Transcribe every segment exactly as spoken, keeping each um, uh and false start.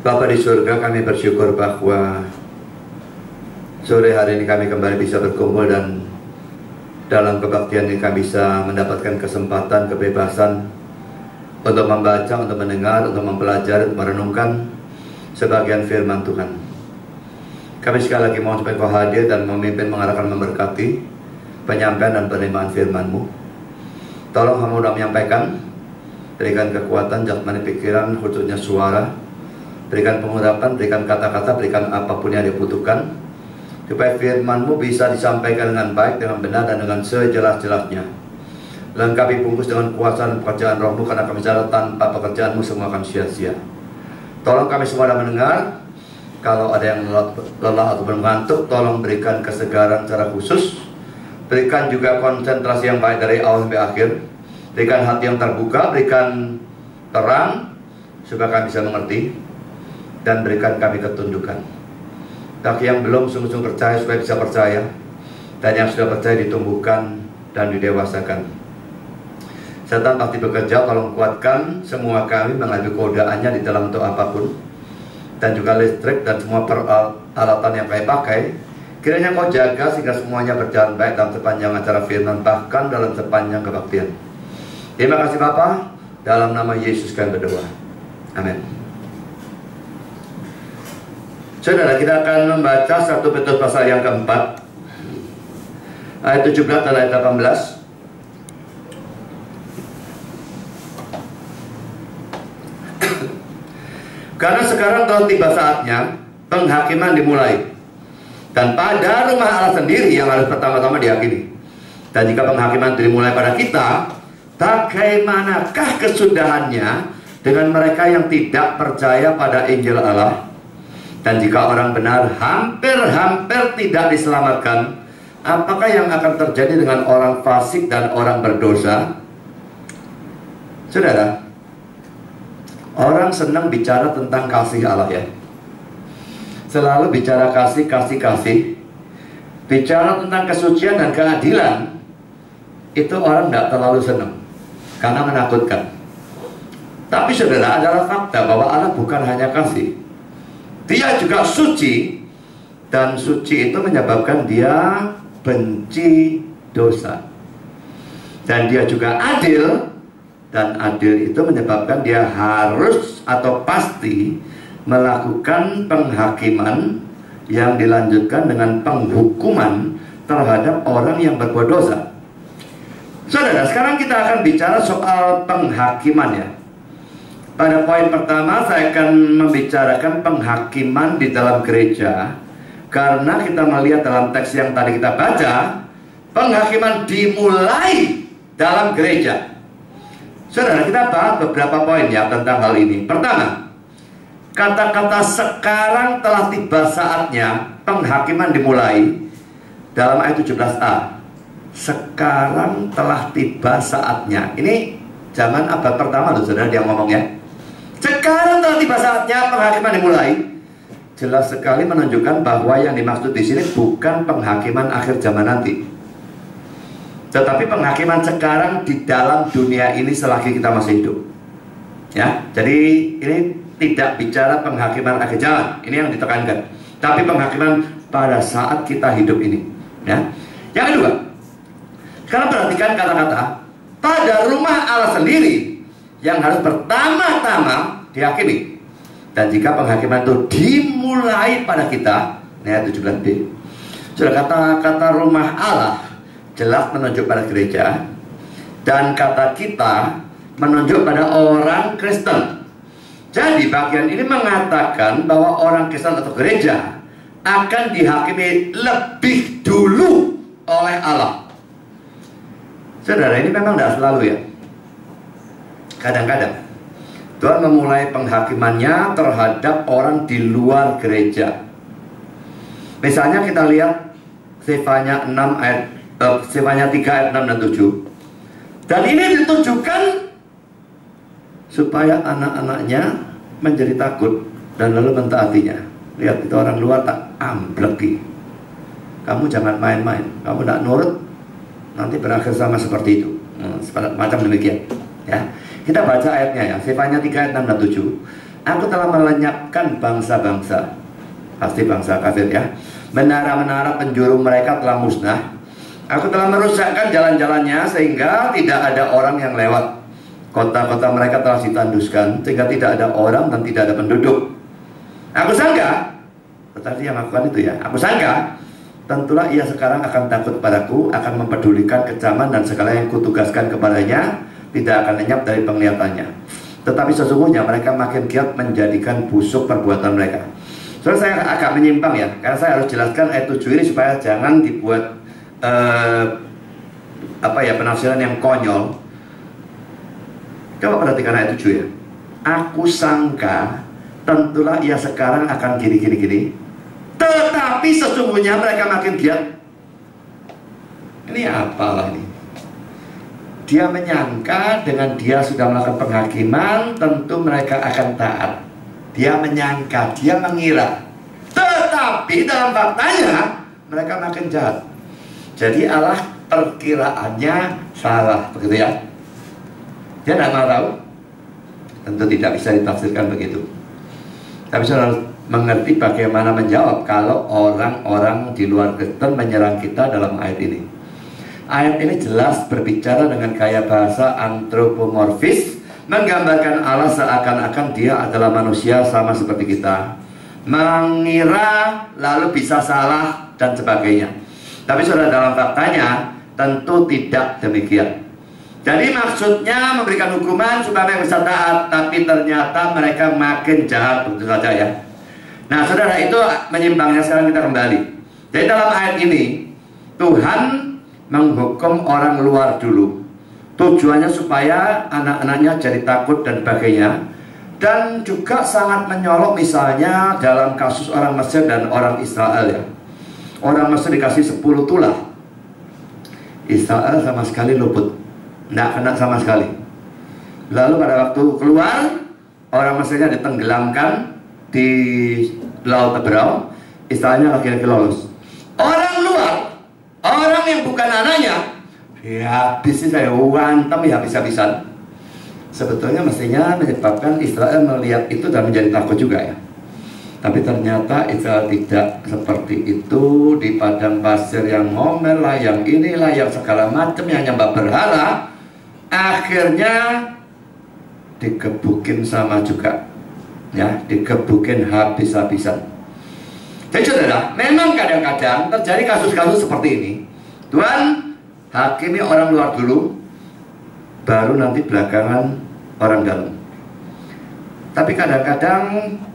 Bapa di surga, kami bersyukur bahwa sore hari ini kami kembali bisa berkumpul, dan dalam kebaktian ini kami bisa mendapatkan kesempatan, kebebasan untuk membaca, untuk mendengar, untuk mempelajari, untuk merenungkan sebagian firman Tuhan. Kami sekali lagi mohon supaya Kau hadir dan memimpin, mengarahkan, memberkati penyampaian dan penerimaan firman-Mu. Tolong hamba sudah menyampaikan, berikan kekuatan jasmani, pikiran, khususnya suara, berikan pengurapan, berikan kata-kata, berikan apapun yang dibutuhkan, supaya firman-Mu bisa disampaikan dengan baik, dengan benar, dan dengan sejelas-jelasnya. Lengkapi bungkus dengan kuasa dan pekerjaan Roh-Mu, karena kami sadar tanpa pekerjaan-Mu semua akan sia-sia. Tolong kami semua dalam mendengar. Kalau ada yang lelah atau mengantuk, tolong berikan kesegaran secara khusus. Berikan juga konsentrasi yang baik dari awal sampai akhir. Berikan hati yang terbuka, berikan terang, supaya kami bisa mengerti, dan berikan kami ketundukan. Bagi yang belum sungguh-sungguh percaya, supaya bisa percaya, dan yang sudah percaya ditumbuhkan dan didewasakan. Setan pasti bekerja, tolong kuatkan semua kami mengambil godaannya di dalam bentuk apapun, dan juga listrik dan semua peralatan yang kami pakai. Kiranya Kau jaga sehingga semuanya berjalan baik dalam sepanjang acara firman, bahkan dalam sepanjang kebaktian. Terima kasih Bapa, dalam nama Yesus kami berdoa. Amin. Saudara, kita akan membaca satu Petrus pasal yang keempat, ayat tujuh belas dan ayat delapan belas. Karena sekarang telah tiba saatnya penghakiman dimulai, dan pada rumah Allah sendiri yang harus pertama-tama dihakimi. Dan jika penghakiman dimulai pada kita, bagaimanakah kesudahannya dengan mereka yang tidak percaya pada Injil Allah? Dan jika orang benar hampir-hampir tidak diselamatkan, apakah yang akan terjadi dengan orang fasik dan orang berdosa? Saudara, orang senang bicara tentang kasih Allah, ya. Selalu bicara kasih, kasih, kasih. Bicara tentang kesucian dan keadilan, itu orang tidak terlalu senang, karena menakutkan. Tapi saudara, adalah fakta bahwa Allah bukan hanya kasih, Dia juga suci, dan suci itu menyebabkan Dia benci dosa. Dan Dia juga adil, dan adil itu menyebabkan Dia harus atau pasti melakukan penghakiman yang dilanjutkan dengan penghukuman terhadap orang yang berbuat dosa. Saudara, sekarang kita akan bicara soal penghakiman, ya. Pada poin pertama saya akan membicarakan penghakiman di dalam gereja, karena kita melihat dalam teks yang tadi kita baca, penghakiman dimulai dalam gereja. Saudara, kita bahas beberapa poin, ya, tentang hal ini. Pertama, kata-kata sekarang telah tiba saatnya penghakiman dimulai dalam ayat tujuh belas a. Sekarang telah tiba saatnya. Ini zaman abad pertama loh, saudara, dia ngomongnya. Sekarang telah tiba saatnya penghakiman dimulai. Jelas sekali menunjukkan bahwa yang dimaksud di sini bukan penghakiman akhir zaman nanti, tetapi penghakiman sekarang di dalam dunia ini selagi kita masih hidup. Ya, jadi ini tidak bicara penghakiman akhir zaman, ini yang ditekankan, tapi penghakiman pada saat kita hidup ini. Ya. Yang kedua, sekarang perhatikan kata-kata pada rumah Allah sendiri yang harus pertama-tama dihakimi. Dan jika penghakiman itu dimulai pada kita, ayat tujuh belas b. Sudah, kata-kata rumah Allah jelas menunjuk pada gereja, dan kata kita menunjuk pada orang Kristen. Jadi bagian ini mengatakan bahwa orang Kristen atau gereja akan dihakimi lebih dulu oleh Allah. Saudara, ini memang tidak selalu, ya. Kadang-kadang Tuhan memulai penghakimannya terhadap orang di luar gereja. Misalnya kita lihat Sefanya enam ayat uh, Sefanya tiga ayat enam dan tujuh. Dan ini ditujukan supaya anak-anaknya menjadi takut dan lalu mentaatinya. Lihat, itu orang luar tak ambleki. Kamu jangan main-main, kamu tidak nurut, nanti berakhir sama seperti itu. Hmm, macam demikian, ya. Kita baca ayatnya, ya. Sefanya tiga ayat enam dan tujuh. Aku telah melenyapkan bangsa-bangsa, pasti bangsa kafir ya. Menara-menara penjuru mereka telah musnah. Aku telah merusakkan jalan-jalannya sehingga tidak ada orang yang lewat. Kota-kota mereka telah ditanduskan sehingga tidak ada orang dan tidak ada penduduk. Aku sangka, tetapi yang melakukan itu ya, aku sangka tentulah ia sekarang akan takut padaku, akan mempedulikan kecaman dan segala yang kutugaskan kepadanya tidak akan lenyap dari penglihatannya. Tetapi sesungguhnya mereka makin giat menjadikan busuk perbuatan mereka. Soalnya saya agak menyimpang ya, karena saya harus jelaskan ayat tujuh ini supaya jangan dibuat uh, apa ya penafsiran yang konyol. Coba perhatikan ayat tujuh ya. Aku sangka tentulah ia sekarang akan gini-gini-gini, tetapi sesungguhnya mereka makin giat. Ini apalah ini? Dia menyangka dengan dia sudah melakukan penghakiman, tentu mereka akan taat. Dia menyangka, dia mengira. Tetapi dalam faktanya, mereka makin jahat. Jadi Allah perkiraannya salah, begitu ya. Dia tidak mau tahu. Tentu tidak bisa ditafsirkan begitu. Tapi saya harus mengerti bagaimana menjawab kalau orang-orang di luar Kristen menyerang kita dalam ayat ini. Ayat ini jelas berbicara dengan gaya bahasa antropomorfis, menggambarkan Allah seakan-akan dia adalah manusia sama seperti kita, mengira lalu bisa salah dan sebagainya. Tapi saudara, dalam faktanya tentu tidak demikian. Jadi maksudnya memberikan hukuman supaya mereka bisa taat, tapi ternyata mereka makin jahat, begitu saja ya. Nah saudara, itu menyimpangnya. Sekarang kita kembali. Jadi dalam ayat ini Tuhan menghukum orang luar dulu. Tujuannya supaya anak-anaknya jadi takut dan sebagainya. Dan juga sangat menyolok misalnya dalam kasus orang Mesir dan orang Israel ya. Orang Mesir dikasih sepuluh tulah, Israel sama sekali luput, tidak kena sama sekali. Lalu pada waktu keluar, orang Mesirnya ditenggelamkan di Laut Teberau, Israelnya laki-laki lolos. Orang luar, orang yang bukan anaknya, ya habis saya wantem ya habis-habisan. Sebetulnya mestinya menyebabkan Israel melihat itu dan menjadi takut juga ya. Tapi ternyata Israel tidak seperti itu. Di padang pasir yang ngomel lah, yang inilah, yang segala macam, yang nyembah berhala, akhirnya digebukin sama juga ya, digebukin habis-habisan. Jadi saudara, memang kadang-kadang terjadi kasus-kasus seperti ini. Tuhan hakimi orang luar dulu, baru nanti belakangan orang dalam. Tapi kadang-kadang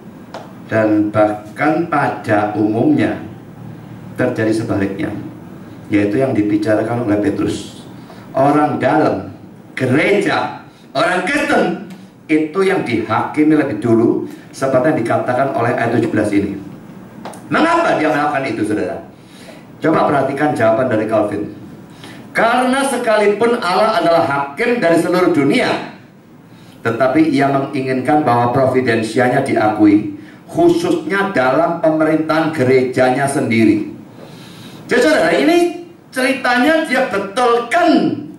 dan bahkan pada umumnya terjadi sebaliknya, yaitu yang dibicarakan oleh Petrus. Orang dalam, gereja, orang Kristen itu yang dihakimi lebih dulu, seperti yang dikatakan oleh ayat tujuh belas ini. Mengapa dia melakukan itu, saudara? Coba perhatikan jawaban dari Calvin. Karena sekalipun Allah adalah hakim dari seluruh dunia, tetapi ia menginginkan bahwa providensianya diakui, khususnya dalam pemerintahan gerejanya sendiri. Jadi saudara, ini ceritanya dia betulkan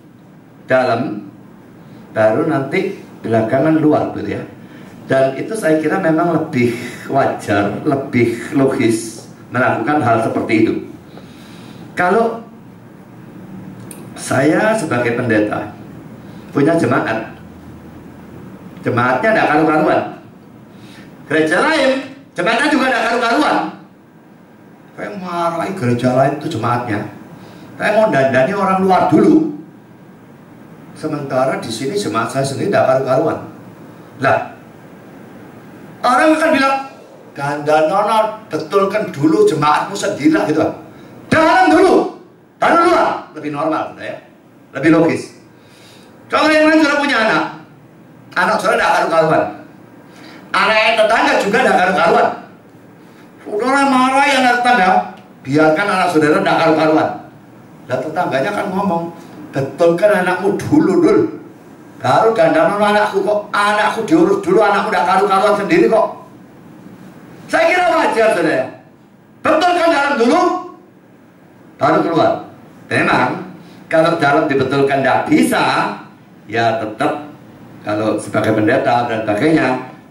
dalam, baru nanti belakangan luar, gitu ya. Dan itu saya kira memang lebih wajar, lebih logis melakukan hal seperti itu. Kalau saya sebagai pendeta punya jemaat, jemaatnya tidak karu-karuan. Gereja lain, jemaatnya juga tidak karu-karuan. Saya marahi gereja lain itu jemaatnya. Saya mau dandani orang luar dulu. Sementara di sini jemaat saya sendiri tidak karu-karuan. Lah, orang akan bilang, Gandanono betulkan dulu jemaatmu sendiri lah gitu. Dalam dulu, baru luar, lebih normal, ya, lebih logis. Kalau yang lain sudah punya anak, anak saudara tidak karu-karuan. Anak tetangga juga tidak karu-karuan. Saudara marah yang tetangga, biarkan anak saudara tidak karu-karuan. Dan tetangganya kan ngomong, betulkan anakmu dulu dulu, baru dandanan anakku kok, anakku diurus dulu, anakku tidak karu-karuan sendiri kok. Saya kira wajar saudara. Betulkan dalam dulu, baru keluar. Memang kalau dalam dibetulkan tidak bisa, ya tetap kalau sebagai pendeta dan sebagainya,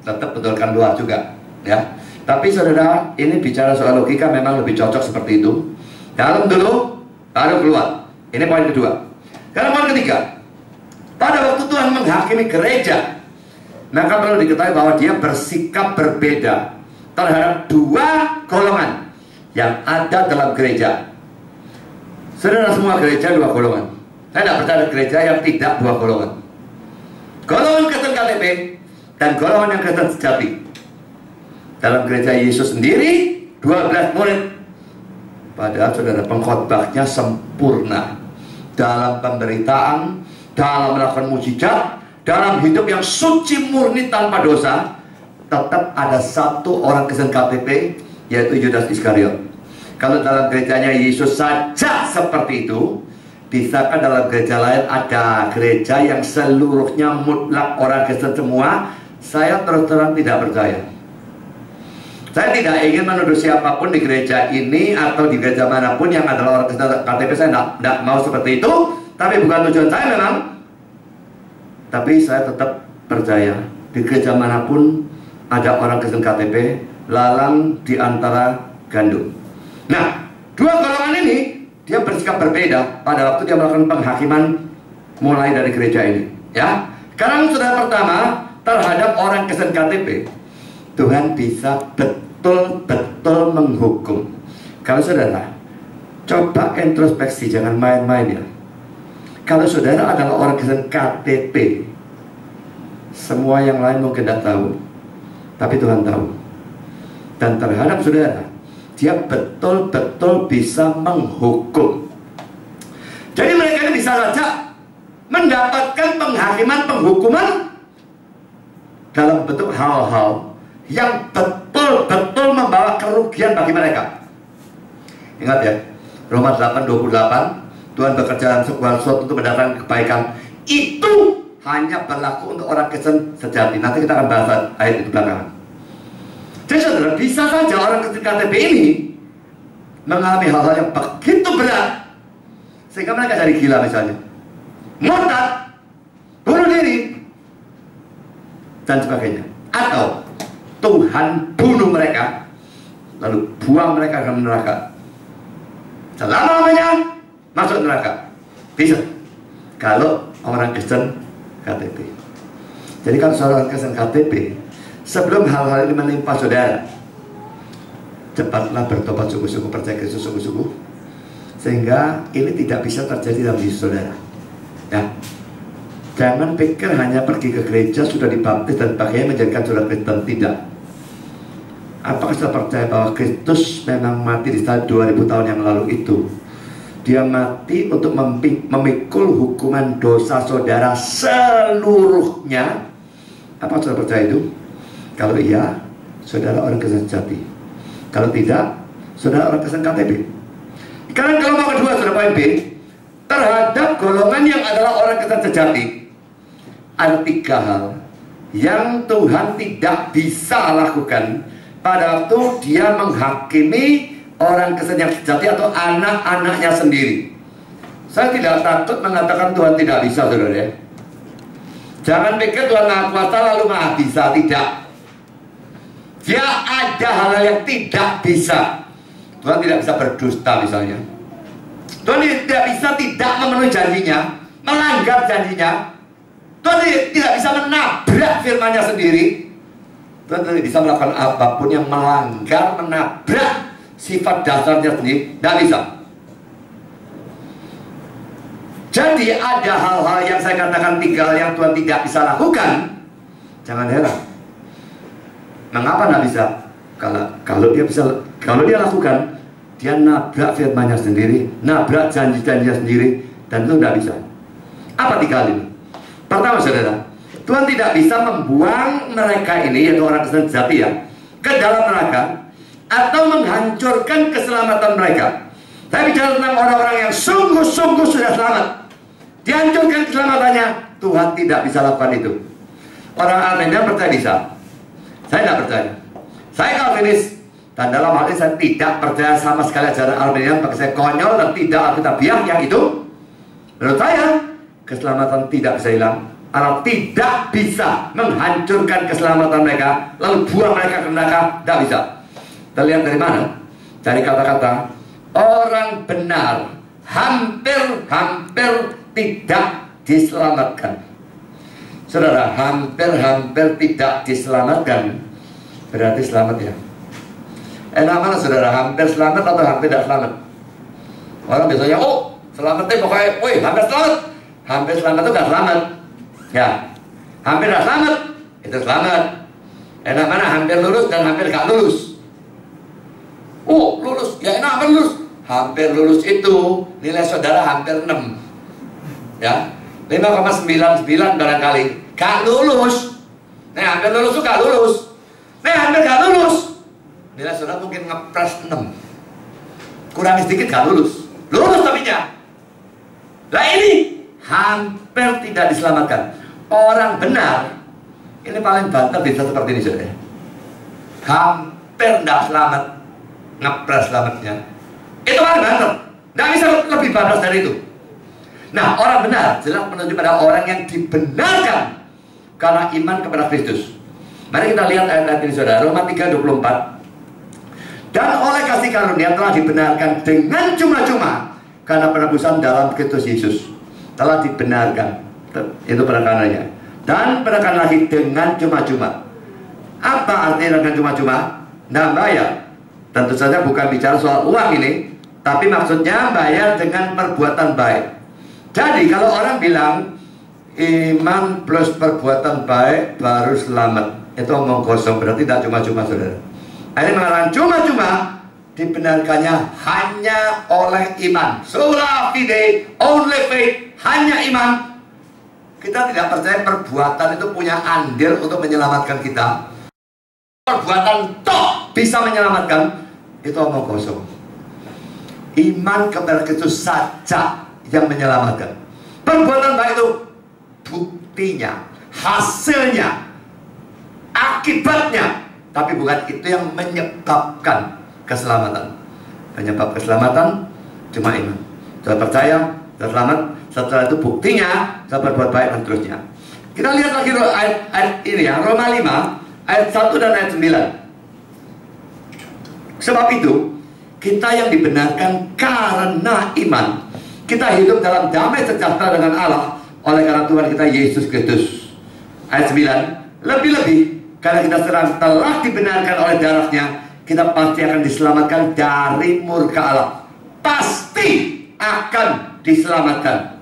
tetap betulkan luar juga, ya. Tapi saudara, ini bicara soal logika memang lebih cocok seperti itu. Dalam dulu, baru keluar. Ini poin kedua. Karena poin ketiga, pada waktu Tuhan menghakimi gereja, maka perlu diketahui bahwa dia bersikap berbeda terhadap dua golongan yang ada dalam gereja. Saudara, semua gereja dua golongan. Saya tidak percaya gereja yang tidak dua golongan. Golongan Kristen K T P dan golongan yang Kristen sejati. Dalam gereja Yesus sendiri dua belas murid, padahal saudara pengkhotbahnya sempurna dalam pemberitaan, dalam melakukan mujizat, dalam hidup yang suci murni tanpa dosa. Tetap ada satu orang Kristen K T P, yaitu Yudas Iskariot. Kalau dalam gerejanya Yesus saja seperti itu, bisakah dalam gereja lain ada gereja yang seluruhnya mutlak orang Kristen semua? Saya terus terang tidak percaya. Saya tidak ingin menuduh siapapun di gereja ini atau di gereja manapun yang adalah orang Kristen K T P. Saya tidak, tidak mau seperti itu. Tapi bukan tujuan saya memang. Tapi saya tetap percaya di gereja manapun ada orang Kristen K T P, lalang di antara gandum. Nah, dua golongan ini dia bersikap berbeda pada waktu dia melakukan penghakiman mulai dari gereja ini. Ya, sekarang saudara, pertama terhadap orang Kristen K T P, Tuhan bisa betul-betul menghukum. Kalau saudara coba introspeksi, jangan main-main ya. Kalau saudara adalah orang Kristen K T P, semua yang lain mungkin tidak tahu, tapi Tuhan tahu. Dan terhadap saudara, dia betul-betul bisa menghukum. Jadi mereka ini bisa saja mendapatkan penghakiman, penghukuman dalam bentuk hal-hal yang betul-betul membawa kerugian bagi mereka. Ingat ya, Roma delapan dua puluh delapan, Tuhan bekerja dalam segala sesuatu untuk mendatangkan kebaikan. Itu hanya berlaku untuk orang Kristen sejati. Nanti kita akan bahas ayat itu belakangan. Jadi saudara, bisa saja orang Kristen K T P ini mengalami hal-hal yang begitu berat sehingga mereka jadi gila, misalnya murtad, bunuh diri, dan sebagainya. Atau Tuhan bunuh mereka, lalu buang mereka ke neraka, selama-lamanya masuk neraka. Bisa kalau orang Kristen K T P. Jadi kalau seorang Kristen K T P, sebelum hal-hal ini menimpa saudara, cepatlah bertobat sungguh-sungguh, percaya Kristus sungguh-sungguh, sehingga ini tidak bisa terjadi dalam diri saudara. Ya, jangan pikir hanya pergi ke gereja sudah dibaptis dan pakaian menjadikan saudara Kristen. Tidak. Apakah saudara percaya bahwa Kristus memang mati di saat dua ribu tahun yang lalu itu? Dia mati untuk memikul hukuman dosa saudara seluruhnya. Apa saudara percaya itu? Kalau iya, saudara orang Kristen sejati. Kalau tidak, saudara orang Kristen K T P. Sekarang kalau mau kedua, saudara, poin B, terhadap golongan yang adalah orang Kristen sejati, ada tiga hal yang Tuhan tidak bisa lakukan pada waktu dia menghakimi orang Kristen yang sejati atau anak-anaknya sendiri. Saya tidak takut mengatakan Tuhan tidak bisa, saudara ya. Jangan pikir Tuhan Maha Kuasa lalu Maha bisa. Tidak. Dia ada hal-hal yang tidak bisa. Tuhan tidak bisa berdusta misalnya. Tuhan tidak bisa tidak memenuhi janjinya, melanggar janjinya. Tuhan tidak bisa menabrak firman-Nya sendiri. Tuhan tidak bisa melakukan apapun yang melanggar, menabrak sifat dasarnya sendiri. Tidak bisa. Jadi ada hal-hal yang saya katakan tiga hal yang Tuhan tidak bisa lakukan. Jangan heran. Mengapa tidak bisa? Kalau kalau dia bisa, kalau dia lakukan, dia nabrak firman-Nya sendiri, nabrak janji-janjinya sendiri, dan itu tidak bisa. Apa tiga hal ini? Pertama, saudara, Tuhan tidak bisa membuang mereka ini, yaitu orang Kristen sejati ya, ke dalam neraka atau menghancurkan keselamatan mereka. Saya bicara tentang orang-orang yang sungguh-sungguh sudah selamat, dihancurkan keselamatannya. Tuhan tidak bisa lakukan itu. Orang Armenia percaya bisa. Saya tidak percaya. Saya Calvinis, dan dalam hal ini saya tidak percaya sama sekali ajaran Arminian. Bagi saya konyol dan tidak alkitabiah yang itu. Menurut saya keselamatan tidak bisa hilang, Allah tidak bisa menghancurkan keselamatan mereka lalu buang mereka ke neraka. Tidak bisa. Terlihat dari mana? Dari kata-kata orang benar hampir-hampir tidak diselamatkan. Saudara, hampir-hampir tidak diselamatkan berarti selamat ya. Enak mana saudara, hampir selamat atau hampir tidak selamat? Orang biasanya, oh selamatnya pokoknya, woi hampir selamat. Hampir selamat itu gak selamat. Ya, hampir gak selamat itu selamat. Enak mana hampir lulus dan hampir gak lulus? Oh lulus, ya enak hampir lulus. Hampir lulus itu nilai saudara hampir enam. Ya, lima koma sembilan sembilan barangkali. Gak lulus. Nah hampir lulus itu gak lulus. Nah hampir gak lulus. Nilai saudara mungkin ngepres enam. Kurang sedikit gak lulus. Lulus tapi nya. Nah ini hampir tidak diselamatkan. Orang benar ini paling banter bisa seperti ini saudara. Hampir tidak selamat. Ngepres selamatnya. Itu paling banter. Tidak bisa lebih banter dari itu. Nah, orang benar jelas menunjuk pada orang yang dibenarkan karena iman kepada Kristus. Mari kita lihat ayat-ayat ini saudara. Roma tiga dua puluh empat. Dan oleh kasih karunia telah dibenarkan dengan cuma-cuma karena penebusan dalam Kristus Yesus. Telah dibenarkan. Itu penekanannya. Dan penekan lagi dengan cuma-cuma. Apa artinya dengan cuma-cuma? Nah, bayar. Tentu saja bukan bicara soal uang ini, tapi maksudnya bayar dengan perbuatan baik. Jadi kalau orang bilang iman plus perbuatan baik baru selamat, itu omong kosong, berarti tidak cuma-cuma saudara. Ini mengatakan cuma-cuma dibenarkannya hanya oleh iman. Sola fide, only faith, hanya iman. Kita tidak percaya perbuatan itu punya andil untuk menyelamatkan kita. Perbuatan toh bisa menyelamatkan, itu omong kosong. Iman kepada Kristus saja yang menyelamatkan. Perbuatan baik itu buktinya, hasilnya, akibatnya, tapi bukan itu yang menyebabkan keselamatan. Penyebab keselamatan cuma iman. Sudah percaya, sudah selamat. Setelah itu buktinya, sudah berbuat baik dan terusnya. Kita lihat lagi ayat, ayat ini ya, Roma lima ayat satu dan ayat sembilan. Sebab itu kita yang dibenarkan karena iman, kita hidup dalam damai sejahtera dengan Allah oleh karena Tuhan kita Yesus Kristus. Ayat sembilan, lebih-lebih karena kita serang telah dibenarkan oleh darahnya, kita pasti akan diselamatkan dari murka Allah. Pasti akan diselamatkan.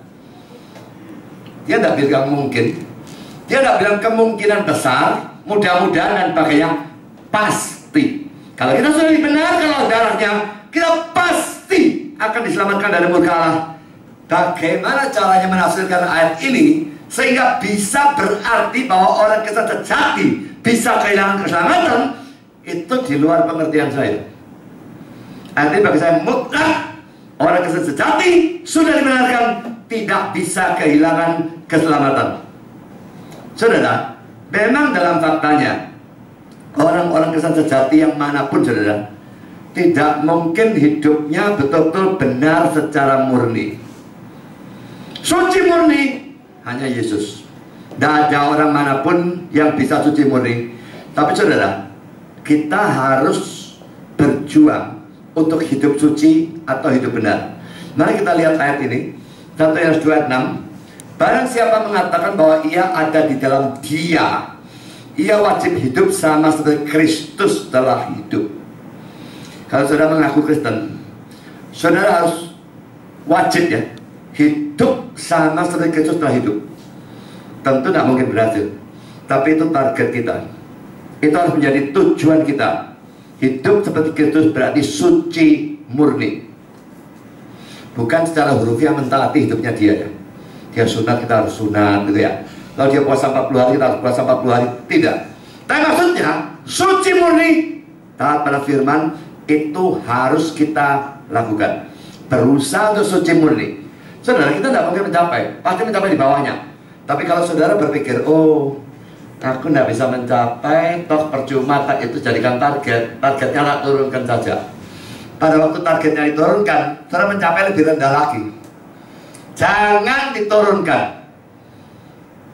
Dia tidak bilang mungkin, dia tidak bilang kemungkinan besar, mudah-mudahan dan pakainya pasti. Kalau kita sudah dibenarkan oleh darahnya, kita pasti akan diselamatkan dari murka Allah. Bagaimana caranya menafsirkan ayat ini sehingga bisa berarti bahwa orang Kristen sejati bisa kehilangan keselamatan? Itu di luar pengertian saya. Artinya bagi saya mutlak orang Kristen sejati sudah dibenarkan tidak bisa kehilangan keselamatan. Saudara, memang dalam faktanya orang-orang Kristen sejati yang manapun saudara tidak mungkin hidupnya betul-betul benar secara murni. Suci murni hanya Yesus. Tidak ada orang manapun yang bisa suci murni. Tapi saudara, kita harus berjuang untuk hidup suci atau hidup benar. Mari kita lihat ayat ini, satu Yohanes dua ayat enam. Barang siapa mengatakan bahwa ia ada di dalam Dia, ia wajib hidup sama seperti Kristus telah hidup. Kalau saudara mengaku Kristen, saudara harus wajib ya hidup sama seperti Kristus telah hidup. Tentu tidak mungkin berhasil, tapi itu target kita. Itu harus menjadi tujuan kita. Hidup seperti Kristus berarti suci murni. Bukan secara hurufiah mentaati hidupnya dia ya. Dia sunat, kita harus sunat gitu ya. Kalau dia puasa empat puluh hari, kita harus puasa empat puluh hari. Tidak. Tapi maksudnya suci murni, taat pada firman, itu harus kita lakukan. Berusaha untuk suci murni. Saudara, kita tidak mungkin mencapai, pasti mencapai di bawahnya. Tapi kalau saudara berpikir, oh aku tidak bisa mencapai, toh percuma tak itu jadikan target. Targetnya tak turunkan saja. Pada waktu targetnya diturunkan, saudara mencapai lebih rendah lagi. Jangan diturunkan.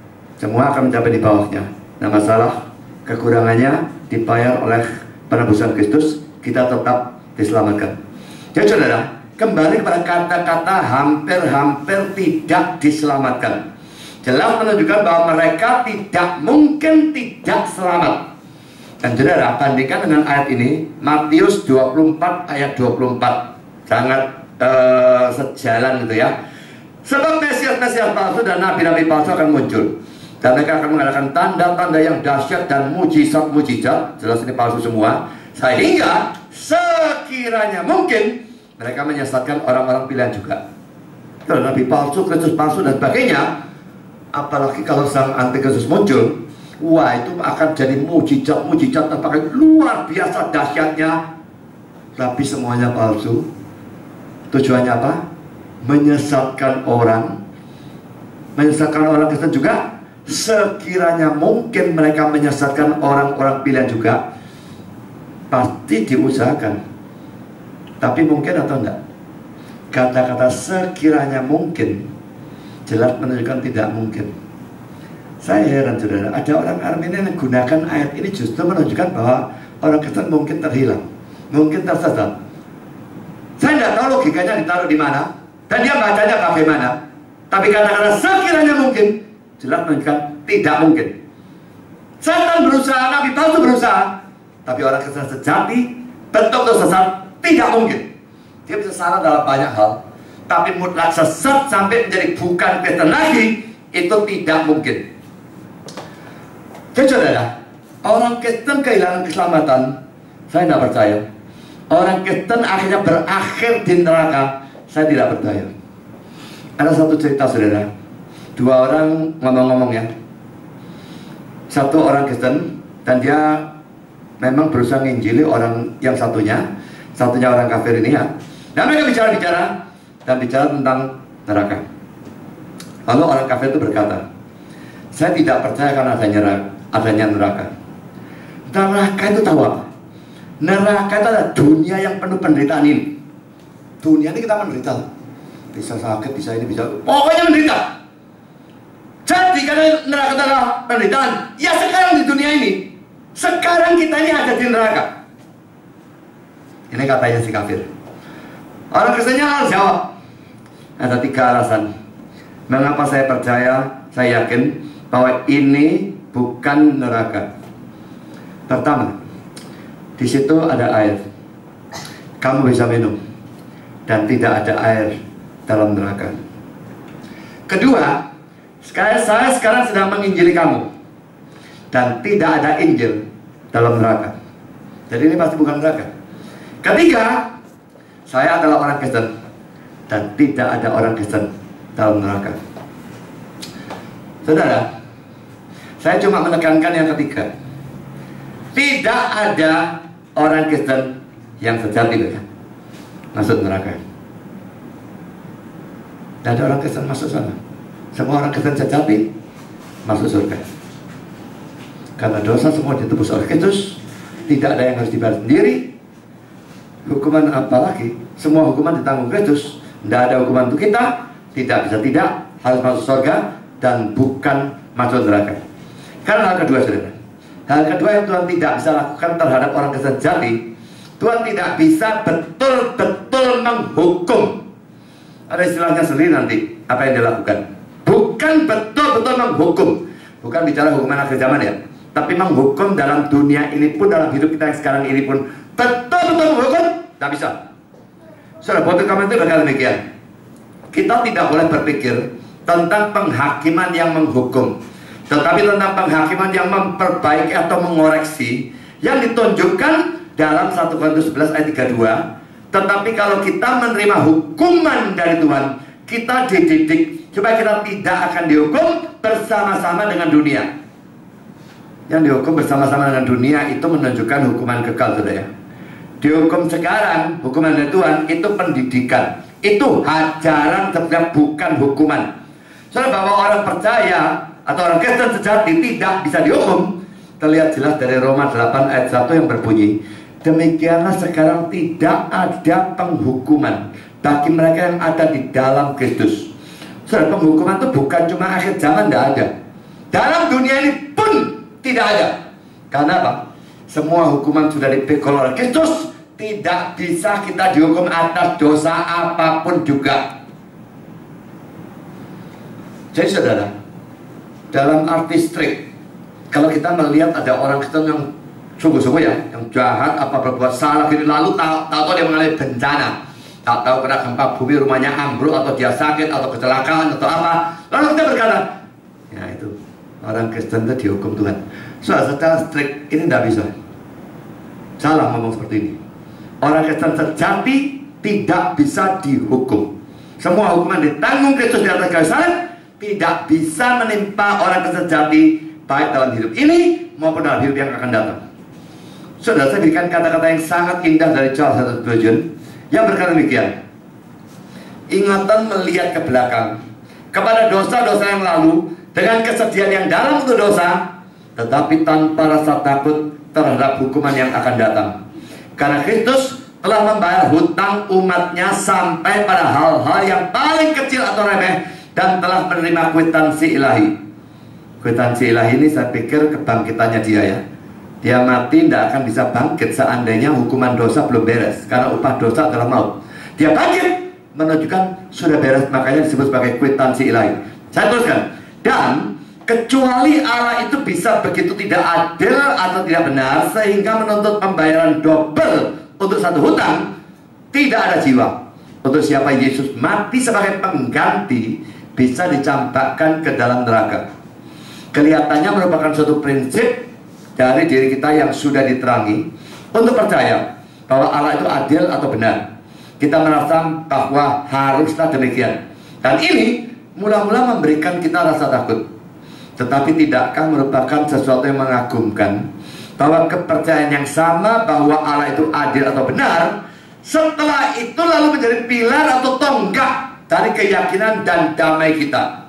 semua akan mencapai di bawahnya. Nah, masalah kekurangannya dibayar oleh penebusan Kristus, kita tetap diselamatkan. Jadi saudara, kembali kepada kata-kata hampir-hampir tidak diselamatkan, jelas menunjukkan bahwa mereka tidak mungkin tidak selamat. Dan saudara, bandingkan dengan ayat ini, Matius dua puluh empat ayat dua puluh empat, sangat uh, sejalan gitu ya. Sebab Mesias-Mesias palsu dan nabi-nabi palsu akan muncul, dan mereka akan mengadakan tanda-tanda yang dahsyat dan mujizat-mujizat, jelas ini palsu semua, sehingga sekiranya mungkin mereka menyesatkan orang-orang pilihan juga. Kalau nabi palsu, Kristus palsu dan sebagainya, apalagi kalau sang antikristus muncul, wah itu akan jadi mujizat-mujizat terpakai luar biasa dahsyatnya. Tapi semuanya palsu. Tujuannya apa? Menyesatkan orang, menyesatkan orang Kristen juga. Sekiranya mungkin mereka menyesatkan orang-orang pilihan juga, pasti diusahakan. Tapi mungkin atau enggak? Kata-kata sekiranya mungkin jelas menunjukkan tidak mungkin. Saya heran saudara, ada orang Armenia yang menggunakan ayat ini justru menunjukkan bahwa orang Kristen mungkin terhilang, mungkin tersesat. Saya tidak tahu logikanya ditaruh di mana, dan dia bacanya bagaimana. Tapi kata-kata sekiranya mungkin jelas menunjukkan tidak mungkin. Setan berusaha, nabi palsu berusaha, tapi orang Kristen sejati, betul-betul sesat, tidak mungkin. Dia bisa salah dalam banyak hal, tapi mutlak sesat sampai menjadi bukan Kristen lagi, itu tidak mungkin. Jadi saudara, orang Kristen kehilangan keselamatan, saya tidak percaya. Orang Kristen akhirnya berakhir di neraka, saya tidak percaya. Ada satu cerita saudara, dua orang ngomong-ngomong ya. Satu orang Kristen, dan dia memang berusaha nginjili orang yang satunya, satunya orang kafir ini ya. Dan mereka bicara-bicara, dan bicara tentang neraka. Lalu orang kafir itu berkata, saya tidak percaya karena adanya neraka. adanya neraka. Neraka itu tahu apa? Neraka itu adalah dunia yang penuh penderitaan ini. Dunia ini kita menderita, bisa sakit, bisa ini, bisa pokoknya menderita. Jadi karena neraka adalah penderitaan, ya sekarang di dunia ini, sekarang kita ini ada di neraka. Ini katanya si kafir. Orang Kristennya harus jawab. Ada tiga alasan mengapa saya percaya, saya yakin bahwa ini bukan neraka. Pertama, di situ ada air, kamu bisa minum, dan tidak ada air dalam neraka. Kedua, saya sekarang sedang menginjili kamu, dan tidak ada Injil dalam neraka. Jadi ini pasti bukan neraka. Ketiga, saya adalah orang Kristen, dan tidak ada orang Kristen dalam neraka. Saudara, saya cuma menekankan yang ketiga. Tidak ada orang Kristen yang sejati ya, masuk neraka. Tidak ada orang Kristen masuk sana. Semua orang Kristen sejati masuk surga. Karena dosa semua ditebus oleh Kristus, tidak ada yang harus dibayar sendiri. Hukuman apa lagi? Semua hukuman ditanggung Kristus. Tidak ada hukuman untuk kita. Tidak bisa tidak, harus masuk surga dan bukan masuk neraka. Karena hal kedua saudara, hal kedua yang Tuhan tidak bisa lakukan terhadap orang Kristen sejati, Tuhan tidak bisa betul-betul menghukum. Ada istilahnya sendiri nanti apa yang dilakukan. Bukan betul-betul menghukum, bukan bicara hukuman akhir zaman ya, tapi menghukum dalam dunia ini pun, dalam hidup kita yang sekarang ini pun betul-betul menghukum, tidak bisa. Saudara, buat kami itu berkata demikian. Kita tidak boleh berpikir tentang penghakiman yang menghukum, tetapi tentang penghakiman yang memperbaiki atau mengoreksi, yang ditunjukkan dalam satu Korintus sebelas ayat tiga puluh dua. Tetapi kalau kita menerima hukuman dari Tuhan, kita dididik supaya kita tidak akan dihukum bersama-sama dengan dunia. Yang dihukum bersama-sama dengan dunia itu menunjukkan hukuman kekal, saudara ya. Dihukum sekarang, hukuman dari Tuhan itu pendidikan, itu ajaran, sebenarnya bukan hukuman. Soalnya bahwa orang percaya atau orang Kristen sejati tidak bisa dihukum, terlihat jelas dari Roma delapan ayat satu yang berbunyi, demikianlah sekarang tidak ada penghukuman bagi mereka yang ada di dalam Kristus. Saudara, penghukuman itu bukan cuma akhir zaman, tidak ada. dalam dunia ini pun tidak ada. Karena apa? Semua hukuman sudah dipikul oleh Kristus. Tidak bisa kita dihukum atas dosa apapun juga. Jadi saudara, dalam arti strict, kalau kita melihat ada orang Kristen yang sungguh-sungguh ya, yang jahat, apa berbuat salah, gitu, lalu tahu-tahu dia mengalami bencana, tak tahu kena gempa bumi, rumahnya ambruk, atau dia sakit, atau kecelakaan, atau apa, lalu kita berkata, ya itu orang Kristen itu dihukum Tuhan. Soal secara strict ini tidak bisa. Salah ngomong seperti ini. Orang Kristen sejati tidak bisa dihukum. Semua hukuman ditanggung Kristus di atas kayu salib, tidak bisa menimpa orang Kristen sejati, baik dalam hidup ini maupun dalam hidup yang akan datang. Saudara, saya berikan kata-kata yang sangat indah dari Charles Haddon Spurgeon yang berkata demikian: ingatan melihat ke belakang kepada dosa-dosa yang lalu dengan kesedihan yang dalam untuk dosa, tetapi tanpa rasa takut terhadap hukuman yang akan datang. Karena Kristus telah membayar hutang umatnya sampai pada hal-hal yang paling kecil atau remeh, dan telah menerima kwitansi ilahi. Kwitansi ilahi ini saya pikir kebangkitannya dia ya. Dia mati tidak akan bisa bangkit seandainya hukuman dosa belum beres, karena upah dosa adalah maut. Dia bangkit menunjukkan sudah beres, makanya disebut sebagai kwitansi ilahi. Saya teruskan. Dan kecuali Allah itu bisa begitu tidak adil atau tidak benar sehingga menuntut pembayaran double untuk satu hutang, tidak ada jiwa untuk siapa Yesus mati sebagai pengganti bisa dicampakkan ke dalam neraka. Kelihatannya merupakan suatu prinsip dari diri kita yang sudah diterangi untuk percaya bahwa Allah itu adil atau benar. Kita merasa bahwa haruslah demikian, dan ini mula-mula memberikan kita rasa takut. Tetapi tidakkah merupakan sesuatu yang mengagumkan bahwa kepercayaan yang sama bahwa Allah itu adil atau benar, setelah itu lalu menjadi pilar atau tonggak dari keyakinan dan damai kita.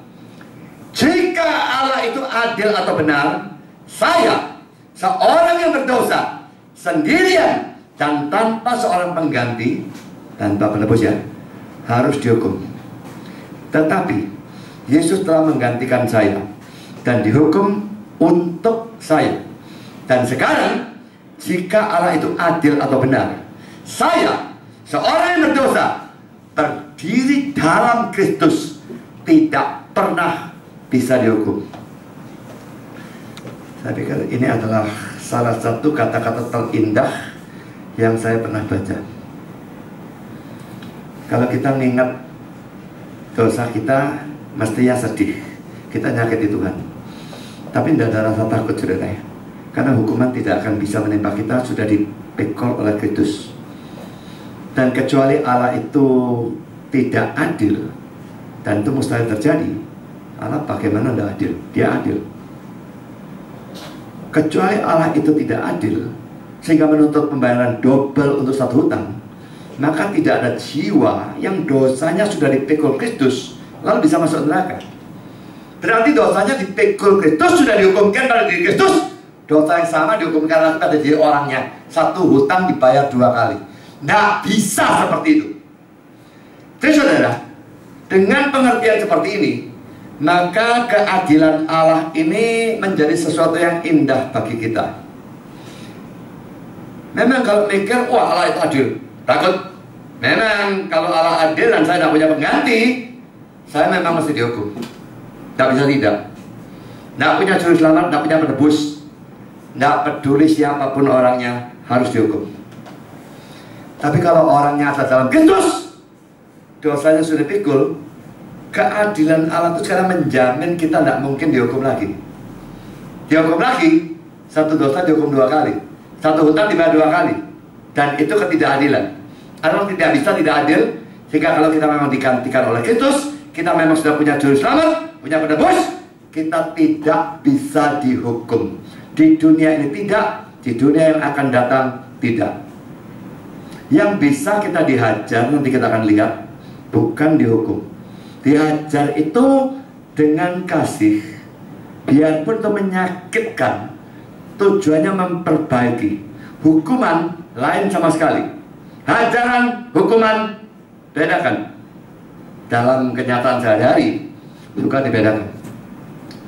Jika Allah itu adil atau benar, saya, seorang yang berdosa, sendirian dan tanpa seorang pengganti, tanpa penebus ya, harus dihukum. Tetapi Yesus telah menggantikan saya dan dihukum untuk saya. Dan sekarang, jika Allah itu adil atau benar, saya, seorang yang berdosa, berdiri dalam Kristus, tidak pernah bisa dihukum. Saya pikir ini adalah salah satu kata-kata terindah yang saya pernah baca. Kalau kita mengingat dosa kita, mestinya sedih, kita nyakiti Tuhan. Tapi tidak ada rasa takut, saudara, karena hukuman tidak akan bisa menimpa kita, sudah dipikul oleh Kristus. Dan kecuali Allah itu tidak adil, dan itu mustahil terjadi. Allah bagaimana tidak adil? Dia adil. Kecuali Allah itu tidak adil sehingga menuntut pembayaran double untuk satu hutang, maka tidak ada jiwa yang dosanya sudah dipikul Kristus lalu bisa masuk neraka. Berarti dosanya dipikul Kristus, sudah dihukumkan pada diri Kristus. Dosa yang sama dihukumkan pada diri orangnya. Satu hutang dibayar dua kali. Tidak bisa seperti itu. Jadi saudara, dengan pengertian seperti ini, maka keadilan Allah ini menjadi sesuatu yang indah bagi kita. Memang kalau mikir, wah Allah itu adil, takut. Memang kalau Allah adil dan saya tidak punya pengganti, saya memang mesti dihukum. Tidak bisa tidak. Tidak punya juru selamat, tidak punya penebus, tidak peduli siapapun orangnya, harus dihukum. Tapi kalau orangnya atas dalam Kristus, dosanya sudah pikul, keadilan Allah itu sekarang menjamin kita tidak mungkin dihukum lagi. Dihukum lagi, satu dosa dihukum dua kali, satu hutang dibayar dua kali, dan itu ketidakadilan. Allah tidak bisa tidak adil, sehingga kalau kita memang digantikan oleh Kristus, kita memang sudah punya juru selamat, punya penebus, kita tidak bisa dihukum. Di dunia ini tidak, di dunia yang akan datang tidak. Yang bisa kita dihajar, nanti kita akan lihat, bukan dihukum. Dihajar itu dengan kasih, biarpun itu menyakitkan, tujuannya memperbaiki. Hukuman lain sama sekali. Hajaran, hukuman, bedakan. Dalam kenyataan sehari-hari juga dibedakan.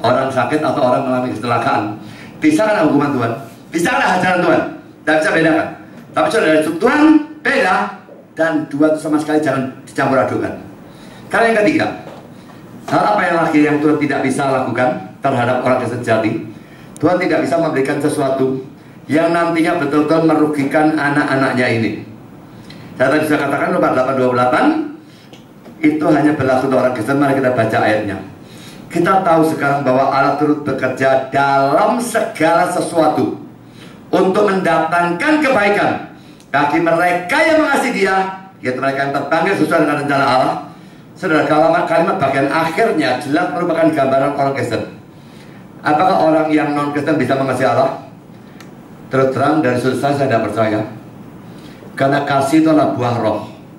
orang sakit atau orang mengalami kecelakaan, bisa kan hukuman Tuhan? Bisa kan ajaran Tuhan? Tidak bisa bedakan. Tapi saudara, Tuhan beda, dan dua itu sama sekali jangan dicampur adukan. Karena yang ketiga, hal apa yang lagi yang Tuhan tidak bisa lakukan terhadap orang Kristen sejati? Tuhan tidak bisa memberikan sesuatu yang nantinya betul-betul merugikan anak-anaknya ini. Saya tadi sudah katakan Roma delapan dua puluh delapan itu hanya berlaku untuk orang Kristen. Mari kita baca ayatnya. Kita tahu sekarang bahwa Allah turut bekerja dalam segala sesuatu untuk mendatangkan kebaikan bagi mereka yang mengasihi Dia, yaitu mereka yang terpanggil sesuai dengan rencana Allah. Saudara, kalimat, kalimat bagian akhirnya jelas merupakan gambaran orang Kristen. Apakah orang yang non-Kristen bisa mengasihi Allah? Terus terang dari sudut saya, saya tidak percaya. Karena kasih itu adalah buah roh.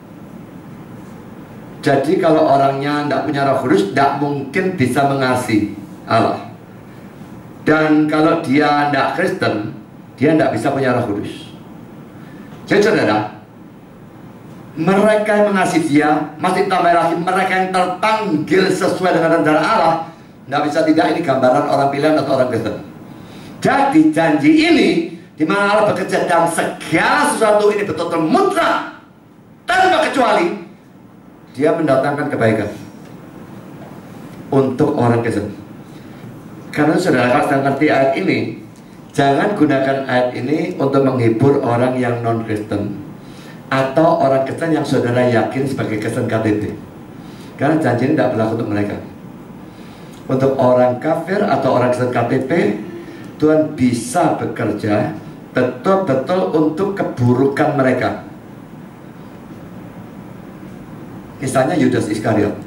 Jadi kalau orangnya tidak punya Roh Kudus, tidak mungkin bisa mengasihi Allah. Dan kalau dia tidak Kristen, dia tidak bisa punya Roh Kudus. Jadi saudara, mereka yang mengasihi Dia, masih tambah lagi mereka yang terpanggil sesuai dengan rencana Allah, tidak bisa tidak, ini gambaran orang pilihan atau orang Kristen. Jadi janji ini, di mana Allah bekerja dalam segala sesuatu ini betul-betul mutlak tanpa kecuali, Dia mendatangkan kebaikan untuk orang Kristen. Karena saudara, kalau sedang ngerti ayat ini, jangan gunakan ayat ini untuk menghibur orang yang non-Kristen atau orang Kristen yang saudara yakin sebagai Kristen K T P. Karena janji ini tidak berlaku untuk mereka. Untuk orang kafir atau orang Kristen K T P, Tuhan bisa bekerja betul-betul untuk keburukan mereka. Misalnya Yudas Iskariot.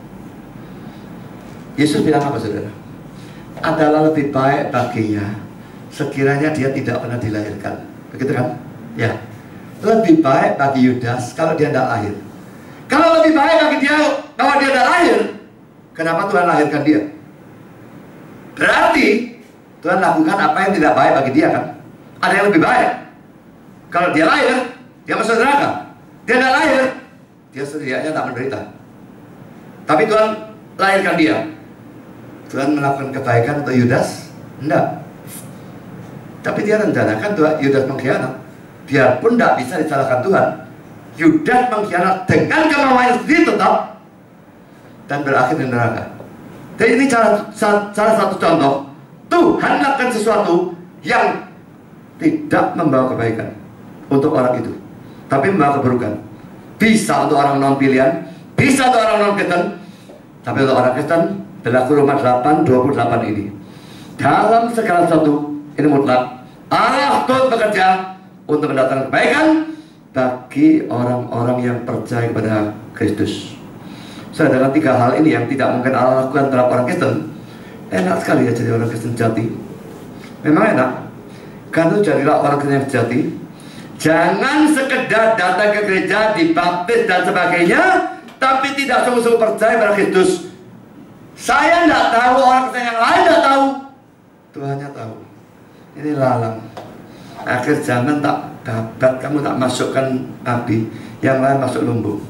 Yesus bilang apa saudara? Adalah lebih baik baginya sekiranya dia tidak pernah dilahirkan. Begitu kan? Ya. Lebih baik bagi Yudas kalau dia tidak lahir. Kalau lebih baik bagi dia bahwa dia tidak lahir, kenapa Tuhan lahirkan dia? Berarti Tuhan lakukan apa yang tidak baik bagi dia kan? Ada yang lebih baik. Kalau dia lahir, dia masuk neraka. Dia tidak lahir, dia setidaknya tak menderita. Tapi Tuhan lahirkan dia. Tuhan melakukan kebaikan untuk Yudas? Tidak. Tapi dia rencanakan Tuhan Yudas mengkhianat. Biarpun tidak bisa disalahkan Tuhan, Yudas mengkhianat dengan kemauannya sendiri tetap, dan berakhir di neraka. Jadi ini salah, salah satu contoh Tuhan lakukan sesuatu yang tidak membawa kebaikan untuk orang itu, tapi membawa keburukan. Bisa untuk orang non pilihan, bisa untuk orang non Kristen, tapi untuk orang Kristen berlaku Roma delapan dua puluh delapan ini. Dalam segala sesuatu ini mutlak Allah turut bekerja untuk mendatangkan kebaikan bagi orang-orang yang percaya kepada Kristus. Saya dengan tiga hal ini yang tidak mungkin Allah lakukan terhadap orang Kristen, enak sekali ya jadi orang Kristen sejati. Memang enak. Karena jadilah orang Kristen yang sejati. Jangan sekedar datang ke gereja, dibaptis dan sebagainya, tapi tidak sungguh-sungguh percaya pada Kristus. Saya tidak tahu, orang Kristen yang lain tidak tahu, Tuhannya tahu. Ini lalang. Akhir zaman tak babat, kamu tak masukkan api, yang lain masuk lumbung.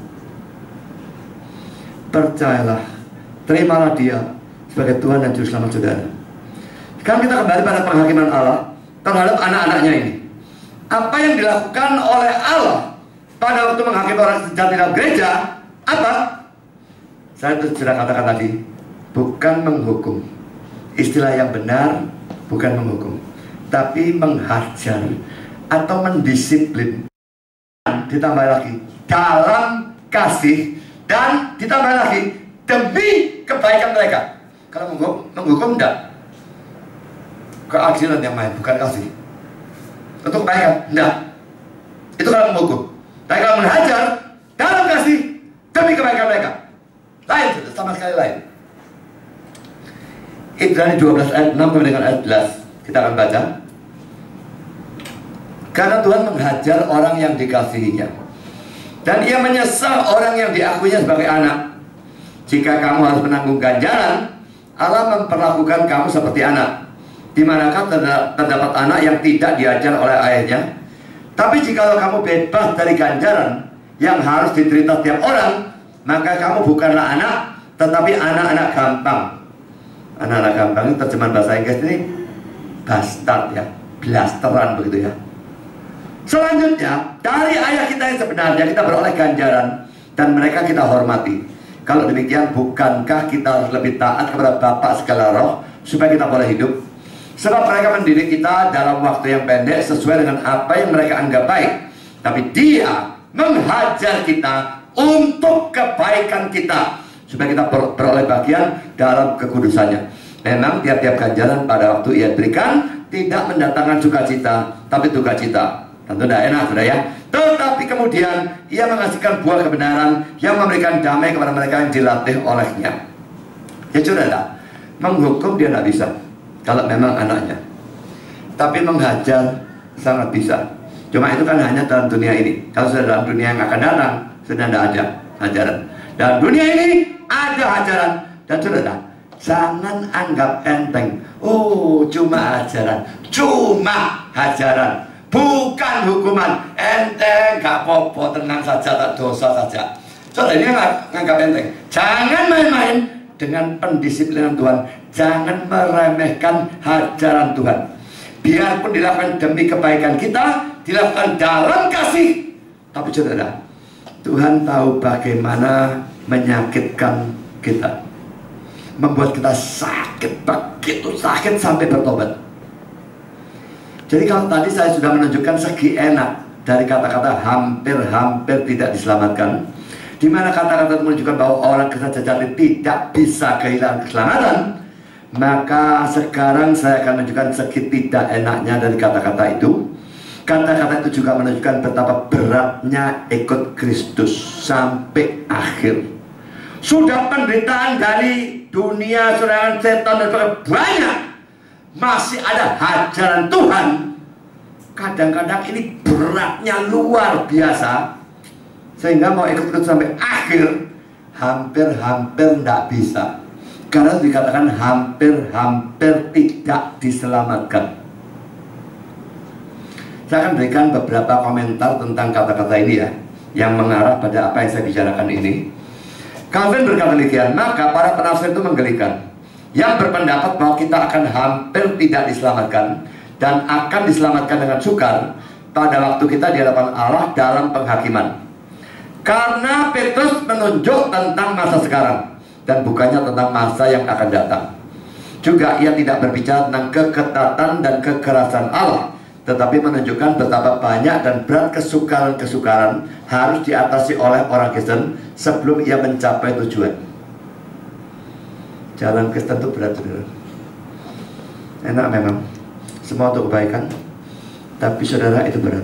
Percayalah, terimalah Dia sebagai Tuhan dan Juru Selamat saudara. Sekarang kita kembali pada penghakiman Allah terhadap anak-anaknya ini. Apa yang dilakukan oleh Allah pada waktu menghakimi orang sejati dalam gereja? Apa? Saya sudah katakan tadi, bukan menghukum. Istilah yang benar bukan menghukum, tapi menghajar atau mendisiplin. Ditambah lagi dalam kasih, dan ditambah lagi demi kebaikan mereka. Kalau menghukum, menghukum enggak, keadilan yang main, bukan kasih. Untuk kebaikan, enggak. Itu kalau menghukum. Tapi kalau menghajar dalam kasih demi kebaikan mereka, lain, sama sekali lain. Ibrani dua belas ayat enam sampai dengan ayat sebelas kita akan baca. Karena Tuhan menghajar orang yang dikasihinya, dan Ia menyesal orang yang diakuinya sebagai anak. Jika kamu harus menanggung ganjaran, Allah memperlakukan kamu seperti anak. Di manakah terdapat anak yang tidak diajar oleh ayahnya? Tapi jikalau kamu bebas dari ganjaran yang harus diterima tiap orang, maka kamu bukanlah anak, tetapi anak-anak gampang. anak-anak gampang ini terjemahan bahasa Inggris ini bastard ya, blasteran begitu ya. Selanjutnya, dari ayat kita yang sebenarnya kita beroleh ganjaran dan mereka kita hormati. Kalau demikian, bukankah kita harus lebih taat kepada Bapa segala roh supaya kita boleh hidup? Sebab mereka mendidik kita dalam waktu yang pendek sesuai dengan apa yang mereka anggap baik. Tapi Dia menghajar kita untuk kebaikan kita supaya kita beroleh bagian dalam kekudusannya. Memang tiap-tiap ganjaran pada waktu Ia berikan tidak mendatangkan sukacita, tapi dukacita. Tentu tidak enak, sudah ya. Tetapi kemudian Ia menghasilkan buah kebenaran yang memberikan damai kepada mereka yang dilatih olehnya. Ya saudara, menghukum Dia tidak bisa kalau memang anaknya, tapi menghajar sangat bisa. Cuma itu kan hanya dalam dunia ini. Kalau sudah dalam dunia yang akan datang, sudah tidak ada ajaran. Dalam dunia ini ada ajaran. Dan saudara, jangan anggap enteng. Oh, cuma ajaran, cuma ajaran, bukan hukuman. Enteng, gak apa-apa, tenang saja, tak dosa saja. Saudara, ini nganggap enteng. Jangan main-main dengan pendisiplinan Tuhan. Jangan meremehkan ajaran Tuhan. Biarpun dilakukan demi kebaikan kita, dilakukan dalam kasih, tapi saudara, Tuhan tahu bagaimana menyakitkan kita, membuat kita sakit, begitu sakit sampai bertobat. Jadi kalau tadi saya sudah menunjukkan segi enak dari kata-kata hampir-hampir tidak diselamatkan, di mana kata-kata itu menunjukkan bahwa orang Kristen sejati tidak bisa kehilangan keselamatan, maka sekarang saya akan menunjukkan segi tidak enaknya dari kata-kata itu. Kata-kata itu juga menunjukkan betapa beratnya ikut Kristus sampai akhir. Sudah penderitaan dari dunia, serangan setan dan sebagainya banyak, masih ada ajaran Tuhan. Kadang-kadang ini beratnya luar biasa, sehingga mau ikut Kristus sampai akhir hampir-hampir tidak bisa. Karena dikatakan hampir-hampir tidak diselamatkan. Saya akan berikan beberapa komentar tentang kata-kata ini ya, yang mengarah pada apa yang saya bicarakan ini. Calvin berkata demikian, maka para penafsir itu menggelikan, yang berpendapat bahwa kita akan hampir tidak diselamatkan dan akan diselamatkan dengan sukar pada waktu kita di hadapan Allah dalam penghakiman. Karena Petrus menunjuk tentang masa sekarang dan bukannya tentang masa yang akan datang. Juga ia tidak berbicara tentang keketatan dan kekerasan Allah, tetapi menunjukkan betapa banyak dan berat kesukaran-kesukaran harus diatasi oleh orang Kristen sebelum ia mencapai tujuan. Jalan Kristen itu berat, saudara. Enak memang, semua untuk kebaikan, tapi saudara itu berat.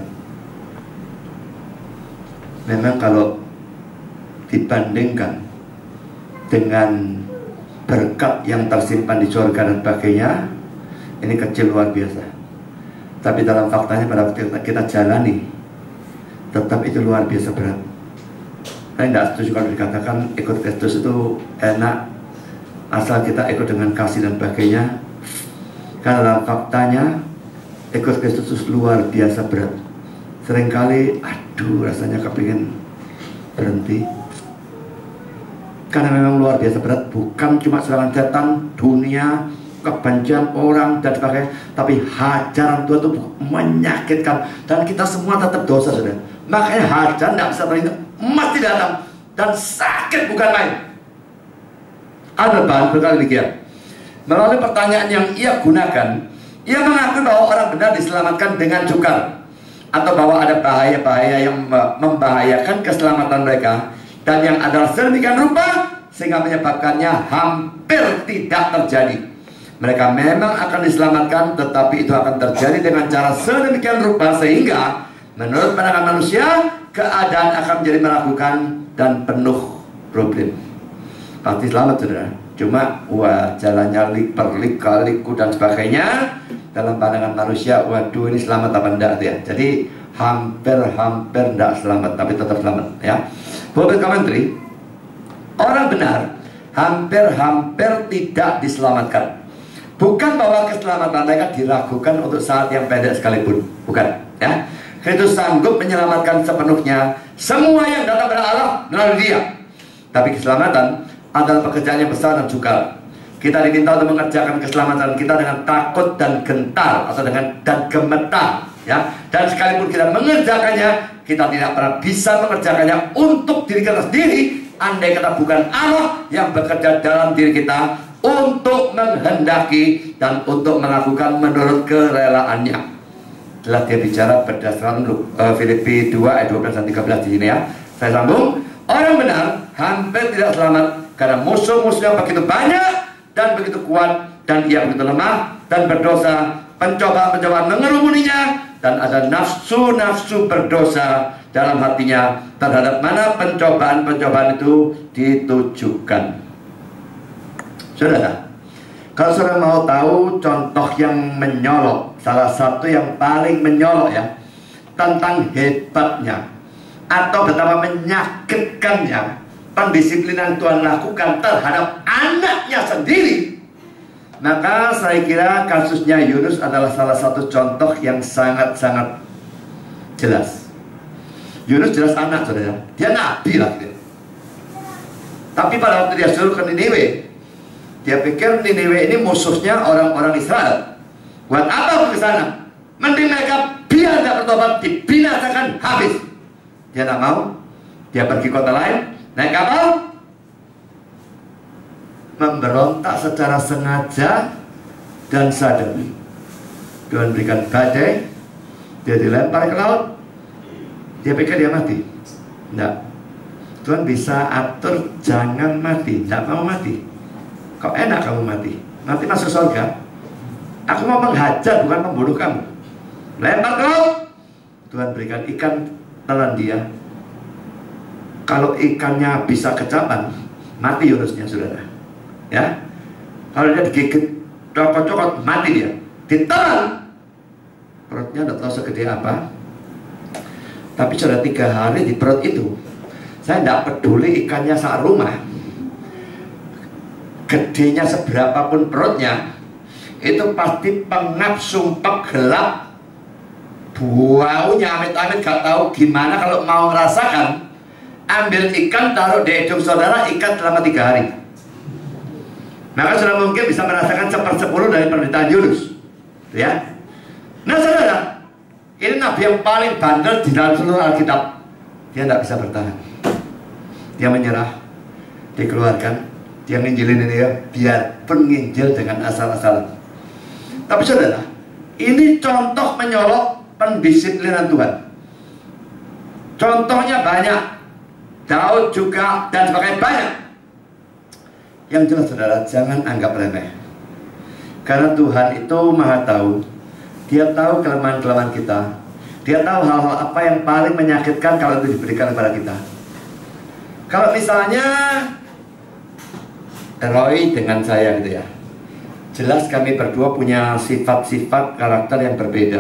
Memang kalau dibandingkan dengan berkat yang tersimpan di surga dan sebagainya, ini kecil luar biasa. Tapi dalam faktanya pada waktu kita jalani, tetap itu luar biasa berat. Saya tidak setuju kalau dikatakan ikut Kristus itu enak asal kita ikut dengan kasih dan sebagainya. Karena dalam faktanya ikut Kristus itu luar biasa berat. Seringkali aduh rasanya kepingin berhenti, karena memang luar biasa berat. Bukan cuma serangan setan, dunia, kebencian orang dan sebagainya, tapi hajaran Tuhan itu menyakitkan dan kita semua tetap dosa, saudara. Makanya hajaran tidak bisa terhindar, mesti datang dan sakit bukan main. Alban berkata demikian. Melalui pertanyaan yang ia gunakan, ia mengakui bahwa orang benar diselamatkan dengan sukar, atau bahwa ada bahaya-bahaya yang membahayakan keselamatan mereka, dan yang adalah sedemikian rupa sehingga menyebabkannya hampir tidak terjadi. Mereka memang akan diselamatkan, tetapi itu akan terjadi dengan cara sedemikian rupa sehingga menurut pandangan manusia keadaan akan menjadi meragukan dan penuh problem. Pasti selamat, saudara. Cuma wah jalannya liper-lika, liku dan sebagainya. Dalam pandangan manusia, waduh ini selamat apa enggak ya. Jadi hampir-hampir enggak selamat, tapi tetap selamat ya. Buat komentari, orang benar hampir-hampir tidak diselamatkan. Bukan bahwa keselamatan mereka diragukan untuk saat yang pendek sekalipun, bukan ya. Kristus sanggup menyelamatkan sepenuhnya semua yang datang pada Allah melalui Dia. Tapi keselamatan adalah pekerjaan yang besar dan sukar. Kita diminta untuk mengerjakan keselamatan kita dengan takut dan gentar, atau dengan dan gemetar, ya. Dan sekalipun kita mengerjakannya, kita tidak pernah bisa mengerjakannya untuk diri kita sendiri, andai kata bukan Allah yang bekerja dalam diri kita untuk menghendaki dan untuk melakukan menurut kerelaannya. Telah dia bicara berdasarkan uh, Filipi dua ayat dua belas dan tiga belas di sini, ya. Saya sambung. Orang benar hampir tidak selamat karena musuh-musuhnya begitu banyak dan begitu kuat, dan ia begitu lemah dan berdosa. Pencobaan-pencobaan mengerumuninya, dan ada nafsu-nafsu berdosa dalam hatinya terhadap mana pencobaan-pencobaan itu ditujukan. Saudara, kalau saudara mau tahu contoh yang menyolok, salah satu yang paling menyolok, ya, tentang hebatnya atau betapa menyakitkannya pendisiplinan Tuhan lakukan terhadap anaknya sendiri, maka saya kira kasusnya Yunus adalah salah satu contoh yang sangat-sangat jelas. Yunus jelas anak, saudara. Dia nabi lah, gitu. Tapi pada waktu dia suruh ke Niniwe, dia pikir Niniwe ini musuhnya orang-orang Israel. Buat apa ke sana? Mending mereka biar tidak bertobat, dibinasakan habis. Dia tidak mau. Dia pergi kota lain, naik kapal, memberontak secara sengaja dan sadar. Tuhan berikan badai, dia dilempar ke laut. Dia pikir dia mati. Tidak. Tuhan bisa atur jangan mati. Tidak mau mati. Kok enak kamu mati? Mati masuk surga. Aku mau menghajar, bukan membunuh kamu. Lempar ke laut. Tuhan berikan ikan telan dia. Kalau ikannya bisa kecapan, mati Yunusnya, saudara. Ya, kalau dia digigit cokot-cokot, mati dia. Ditelan, perutnya tidak tahu segede apa. Tapi sudah tiga hari di perut itu, saya tidak peduli ikannya serumah, gedenya seberapapun perutnya, itu pasti pengap, sumpek, gelap, baunya amit-amit, gak tahu gimana. Kalau mau merasakan, ambil ikan, taruh di hidung saudara, ikan selama tiga hari. Maka sudah mungkin bisa merasakan sepersepuluh dari penderitaan Yunus, ya. Nah, saudara, ini nabi yang paling bandel di dalam seluruh Alkitab. Dia tidak bisa bertahan. Dia menyerah, dikeluarkan, dia nginjilin ini, ya, biar penginjil dengan asal-asalan. Tapi saudara, ini contoh menyolok pendisiplinan Tuhan. Contohnya banyak, Daud juga dan sebagainya banyak. Yang jelas saudara, jangan anggap remeh. Karena Tuhan itu maha tahu. Dia tahu kelemahan-kelemahan kita. Dia tahu hal-hal apa yang paling menyakitkan kalau itu diberikan kepada kita. Kalau misalnya Roy dengan saya gitu, ya, jelas kami berdua punya sifat-sifat karakter yang berbeda.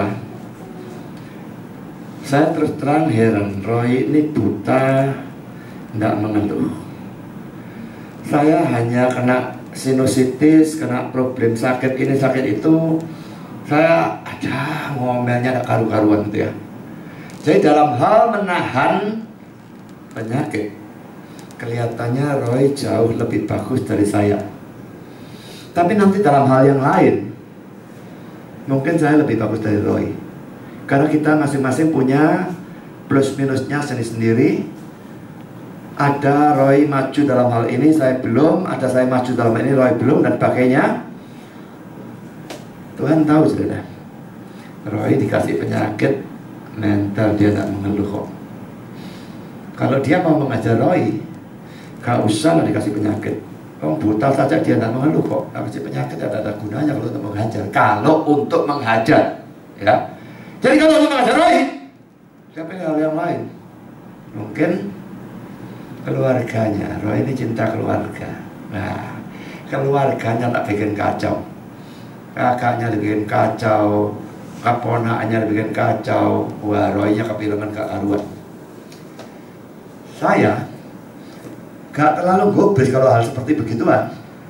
Saya terus terang heran, Roy ini buta, tidak mengeluh. Saya hanya kena sinusitis, kena problem sakit ini, sakit itu. Saya ada ngomelnya, ada karu-karuan gitu, ya. Jadi dalam hal menahan penyakit, kelihatannya Roy jauh lebih bagus dari saya. Tapi nanti dalam hal yang lain, mungkin saya lebih bagus dari Roy. Karena kita masing-masing punya plus minusnya sendiri-sendiri. Ada Roy maju dalam hal ini, saya belum. Ada saya maju dalam hal ini, Roy belum, dan sebagainya. Tuhan tahu, saudara. Roy dikasih penyakit mental, dia tidak mengeluh kok. Kalau dia mau mengajar Roy, gak usah lah dikasih penyakit. Oh, buta saja dia tidak mengeluh kok. Kasih penyakit ada ada gunanya kalau untuk menghajar. Kalau untuk menghajar, ya. Jadi kalau untuk mengajar Roy, siapa hal yang lain? Mungkin keluarganya. Roy ini cinta keluarga. Nah, keluarganya tak bikin kacau. Kakaknya dibikin kacau, keponakannya dibikin kacau. Wah, Roy-nya kepilangan kearuan. Saya gak terlalu gubris kalau hal seperti begituan.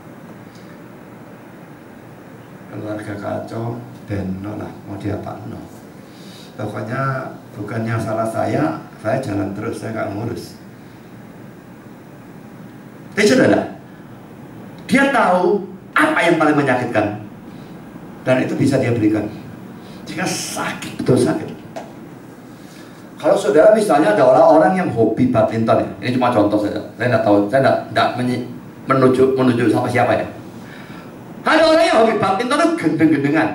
Keluarga kacau, beno lah, mau diapa no. Pokoknya bukannya salah saya, saya jalan terus, saya gak ngurus. Tapi saudara, dia tahu apa yang paling menyakitkan, dan itu bisa dia berikan. Jika sakit, betul sakit. Kalau saudara misalnya ada orang-orang yang hobi badminton ya, ini cuma contoh saja. Saya tidak tahu, saya tidak, tidak menuju menuju sama siapa ya. Ada orang yang hobi badminton itu gendeng-gendengan.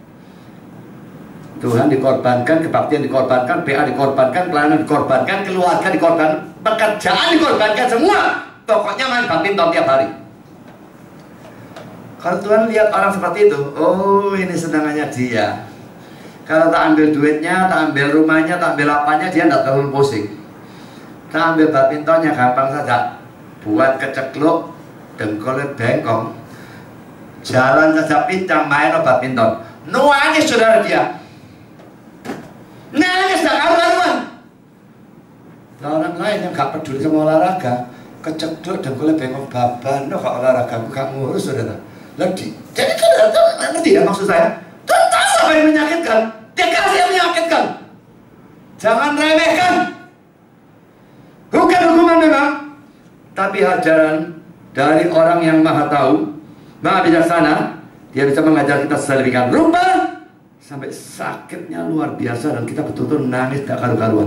Tuhan dikorbankan, kebaktian dikorbankan, B A dikorbankan, pelayanan dikorbankan, keluarga dikorbankan, pekerjaan dikorbankan, semua. Pokoknya main badminton tiap hari. Kalau Tuhan lihat orang seperti itu, oh ini senangannya dia. Kalau tak ambil duitnya, tak ambil rumahnya, tak ambil apanya, dia tidak terlalu pusing. Tak ambil badmintonnya gampang saja. Buat kecekluk, dengkulnya bengkong, jalan saja pincang, main badminton. Nangis saudara dia. Nangis tak karuan. Orang lain yang gak peduli sama olahraga, kecekluk, dengkulnya bengkong, baban, no gak olahraga, aku gak ngurus saudara. Lagi, jadi kan ngerti ya maksud saya? Tentang apa yang menyakitkan? Dia kasih yang menyakitkan. Jangan remehkan. Bukan hukuman memang, tapi ajaran dari orang yang maha tahu, maha bijaksana. Dia bisa mengajar kita sedemikian rupa sampai sakitnya luar biasa dan kita betul-betul nangis tak karu-karuan.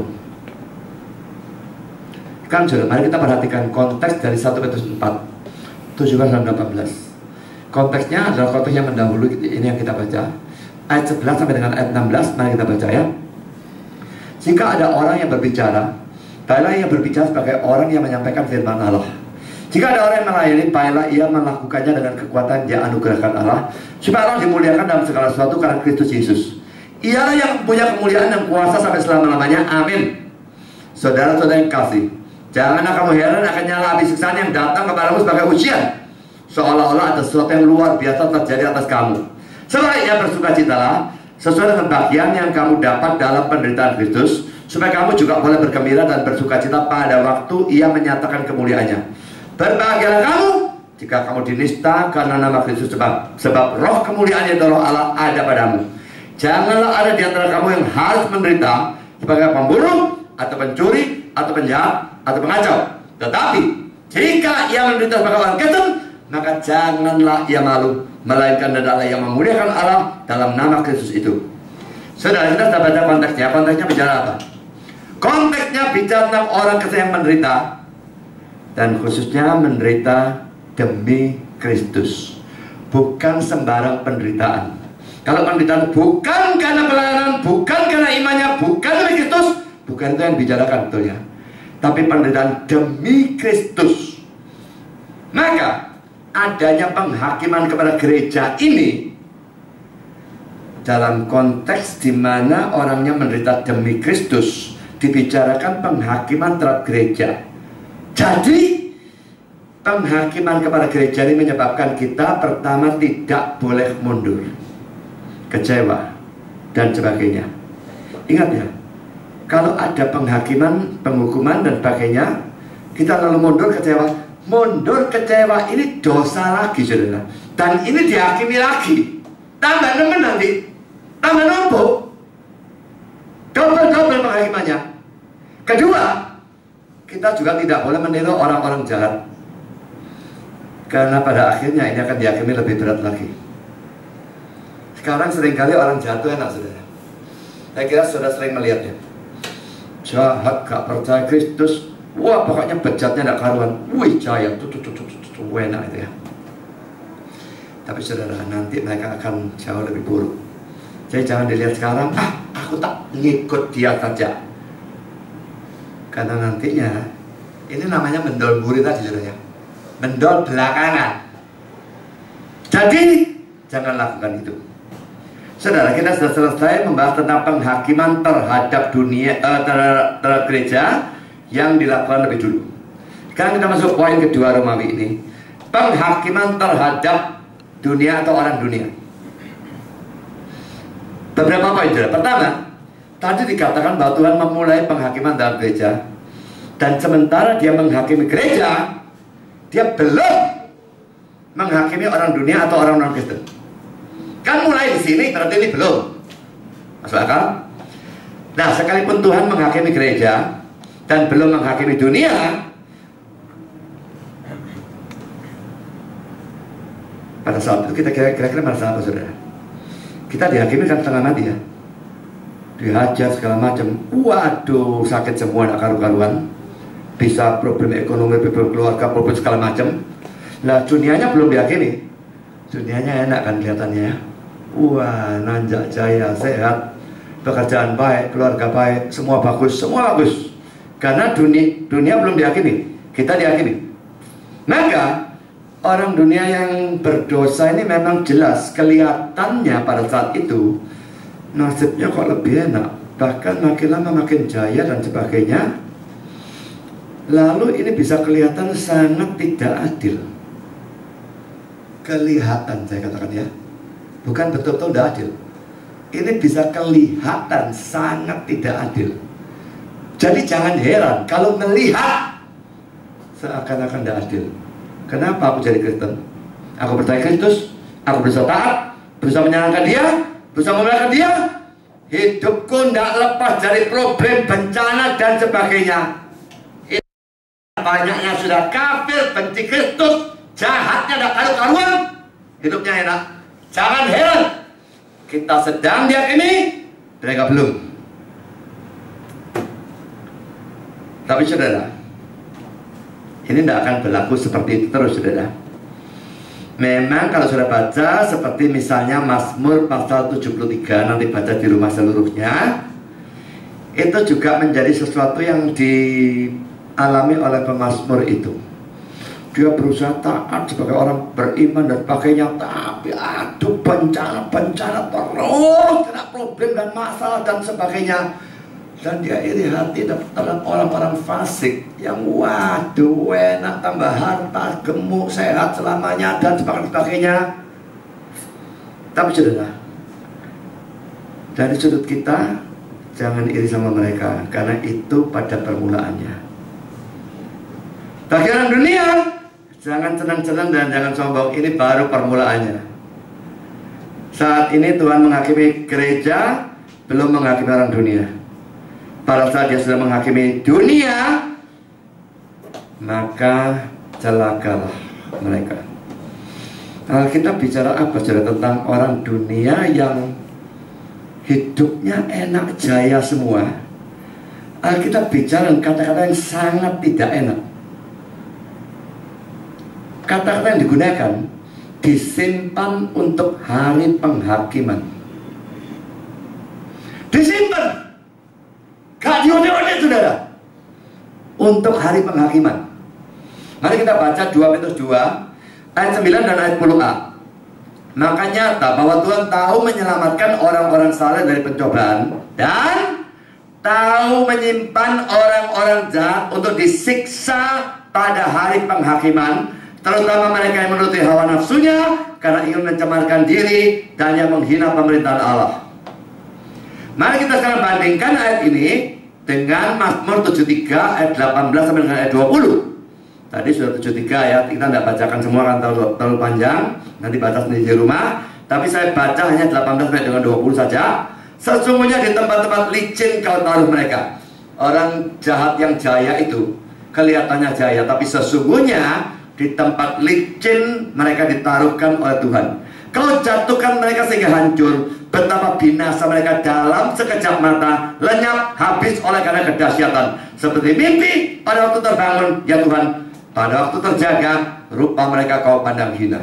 Kan saudara, mari kita perhatikan konteks dari satu Petrus empat tujuh belas dan delapan belas. Konteksnya adalah konteks yang mendahului ini yang kita baca. Ayat sebelas sampai dengan ayat enam belas, mari kita baca ya. Jika ada orang yang berbicara, baiklah ia berbicara sebagai orang yang menyampaikan firman Allah. Jika ada orang yang melayani, baiklah ia melakukannya dengan kekuatan yang anugerahkan Allah, supaya Allah dimuliakan dalam segala sesuatu karena Kristus Yesus. Ialah yang punya kemuliaan dan kuasa sampai selama-lamanya. Amin. Saudara-saudara yang kasih, janganlah kamu heran akan nyala api siksaan yang datang kepadamu sebagai ujian, seolah-olah ada sesuatu yang luar biasa terjadi atas kamu. Sebaliknya bersukacitalah sesuai dengan bagian yang kamu dapat dalam penderitaan Kristus, supaya kamu juga boleh bergembira dan bersukacita pada waktu ia menyatakan kemuliaannya. Berbahagialah kamu jika kamu dinista karena nama Kristus, sebab sebab roh kemuliaan yang roh Allah ada padamu. Janganlah ada di antara kamu yang harus menderita sebagai pembunuh atau pencuri atau penjahat atau pengacau. Tetapi jika ia menderita sebagai orang Kristen, maka janganlah ia malu, melainkan adalah yang memuliakan Allah dalam nama Kristus itu. Saudara, kita sudah baca konteksnya. Konteksnya bicara apa? Konteksnya bicara tentang orang Kristen yang menderita, dan khususnya menderita demi Kristus, bukan sembarang penderitaan. Kalau penderitaan bukan karena pelayanan, bukan karena imannya, bukan demi Kristus, bukan itu yang dibicarakan, betul ya. Tapi penderitaan demi Kristus, maka adanya penghakiman kepada gereja ini dalam konteks di mana orangnya menderita demi Kristus, dibicarakan penghakiman terhadap gereja. Jadi penghakiman kepada gereja ini menyebabkan kita pertama tidak boleh mundur, kecewa dan sebagainya. Ingat ya, kalau ada penghakiman, penghukuman dan sebagainya, kita lalu mundur, kecewa. Mundur, kecewa, ini dosa lagi saudara. Dan ini dihakimi lagi. Tambah nemen nanti, tambah numpuk, double-double penghakimannya. Kedua, kita juga tidak boleh meniru orang-orang jahat, karena pada akhirnya ini akan dihakimi lebih berat lagi. Sekarang seringkali orang jahat itu enak saudara. Saya kira saudara sering melihatnya. Jahat, gak percaya Kristus, wah pokoknya bejatnya tidak karuan. Wih jaya, tuh tuh tuh tuh tuh tuh enak itu ya. Tapi saudara, nanti mereka akan jauh lebih buruk. Jadi jangan dilihat sekarang, ah aku tak ngikut dia saja. Karena nantinya, ini namanya mendol buri tadi saudara ya. Mendol belakangan. Jadi jangan lakukan itu. Saudara, kita sudah selesai membahas tentang penghakiman terhadap dunia, eh, terhadap, terhadap gereja yang dilakukan lebih dulu. Sekarang kita masuk poin kedua Romawi ini, penghakiman terhadap dunia atau orang dunia. Beberapa poin saudara. Pertama, tadi dikatakan bahwa Tuhan memulai penghakiman dalam gereja, dan sementara dia menghakimi gereja, dia belum menghakimi orang dunia atau orang non-Kristen. Kan mulai di sini, berarti ini belum. Masuk akal? Nah, sekalipun Tuhan menghakimi gereja dan belum menghakimi dunia, Pada saat itu kita kira-kira merasa apa, saudara? Kita dihakimi kan setengah mati ya, dihajar segala macam. Waduh, sakit semua, nak karu-karuan. Bisa problem ekonomi, problem keluarga, problem segala macam. Nah, dunianya belum dihakimi. Dunianya enak kan kelihatannya ya. Wah, nanjak jaya, sehat, pekerjaan baik, keluarga baik, semua bagus, semua bagus. Karena dunia, dunia belum dihakimi, kita dihakimi. Maka orang dunia yang berdosa ini memang jelas kelihatannya pada saat itu nasibnya kok lebih enak, bahkan makin lama makin jaya dan sebagainya. Lalu ini bisa kelihatan sangat tidak adil. Kelihatan, saya katakan ya, bukan betul-betul tidak adil. Ini bisa kelihatan sangat tidak adil. Jadi jangan heran kalau melihat seakan-akan tidak adil. Kenapa aku jadi Kristen? Aku percaya Kristus, aku berusaha taat, berusaha menyenangkan Dia, berusaha memuliakan Dia. Hidupku tidak lepas dari problem, bencana dan sebagainya. Banyaknya sudah kafir, benci Kristus, jahatnya tidak karu-karuan, hidupnya enak. Jangan heran kita sedang dihakimi, mereka belum. Tapi saudara, ini tidak akan berlaku seperti itu terus, saudara. Memang kalau sudah baca seperti misalnya Mazmur pasal tujuh puluh tiga, nanti baca di rumah seluruhnya, itu juga menjadi sesuatu yang dialami oleh pemazmur itu. Dia berusaha taat sebagai orang beriman dan sebagainya, tapi aduh bencana-bencana terus, kena problem dan masalah dan sebagainya. Dan dia iri hati terhadap orang-orang fasik yang waduh enak, tambah harta, gemuk, sehat selamanya dan sebagainya. Tapi saudara, dari sudut kita jangan iri sama mereka, karena itu pada permulaannya. Bagi orang dunia, jangan senang-senang dan jangan sombong, ini baru permulaannya. Saat ini Tuhan menghakimi gereja, belum menghakimi orang dunia. Pada saat Dia sudah menghakimi dunia, maka celakalah mereka. Kita bicara apa saudara tentang orang dunia yang hidupnya enak jaya semua. Kita bicara kata-kata yang sangat tidak enak. Kata-kata yang digunakan disimpan untuk hari penghakiman. Disimpan, gak diode-ode saudara, untuk hari penghakiman. Mari kita baca dua Petrus dua ayat sembilan dan ayat sepuluh a. Maka nyata bahwa Tuhan tahu menyelamatkan orang-orang saleh dari pencobaan, dan tahu menyimpan orang-orang jahat untuk disiksa pada hari penghakiman, terutama mereka yang menuruti hawa nafsunya karena ingin mencemarkan diri dan yang menghina pemerintahan Allah. Mari kita sekarang bandingkan ayat ini dengan Mazmur tujuh puluh tiga ayat delapan belas sampai dengan ayat dua puluh. Tadi sudah tujuh puluh tiga ayat, kita tidak bacakan semua kan terlalu, terlalu panjang, nanti baca sendiri di rumah. Tapi saya baca hanya delapan belas sampai dengan dua puluh saja. Sesungguhnya di tempat-tempat licin kau taruh mereka. Orang jahat yang jaya itu kelihatannya jaya, tapi sesungguhnya di tempat licin mereka ditaruhkan oleh Tuhan. Kau jatuhkan mereka sehingga hancur. Betapa binasa mereka dalam sekejap mata, lenyap habis oleh karena kedahsyatan. Seperti mimpi pada waktu terbangun, ya Tuhan, pada waktu terjaga, rupa mereka kau pandang hina.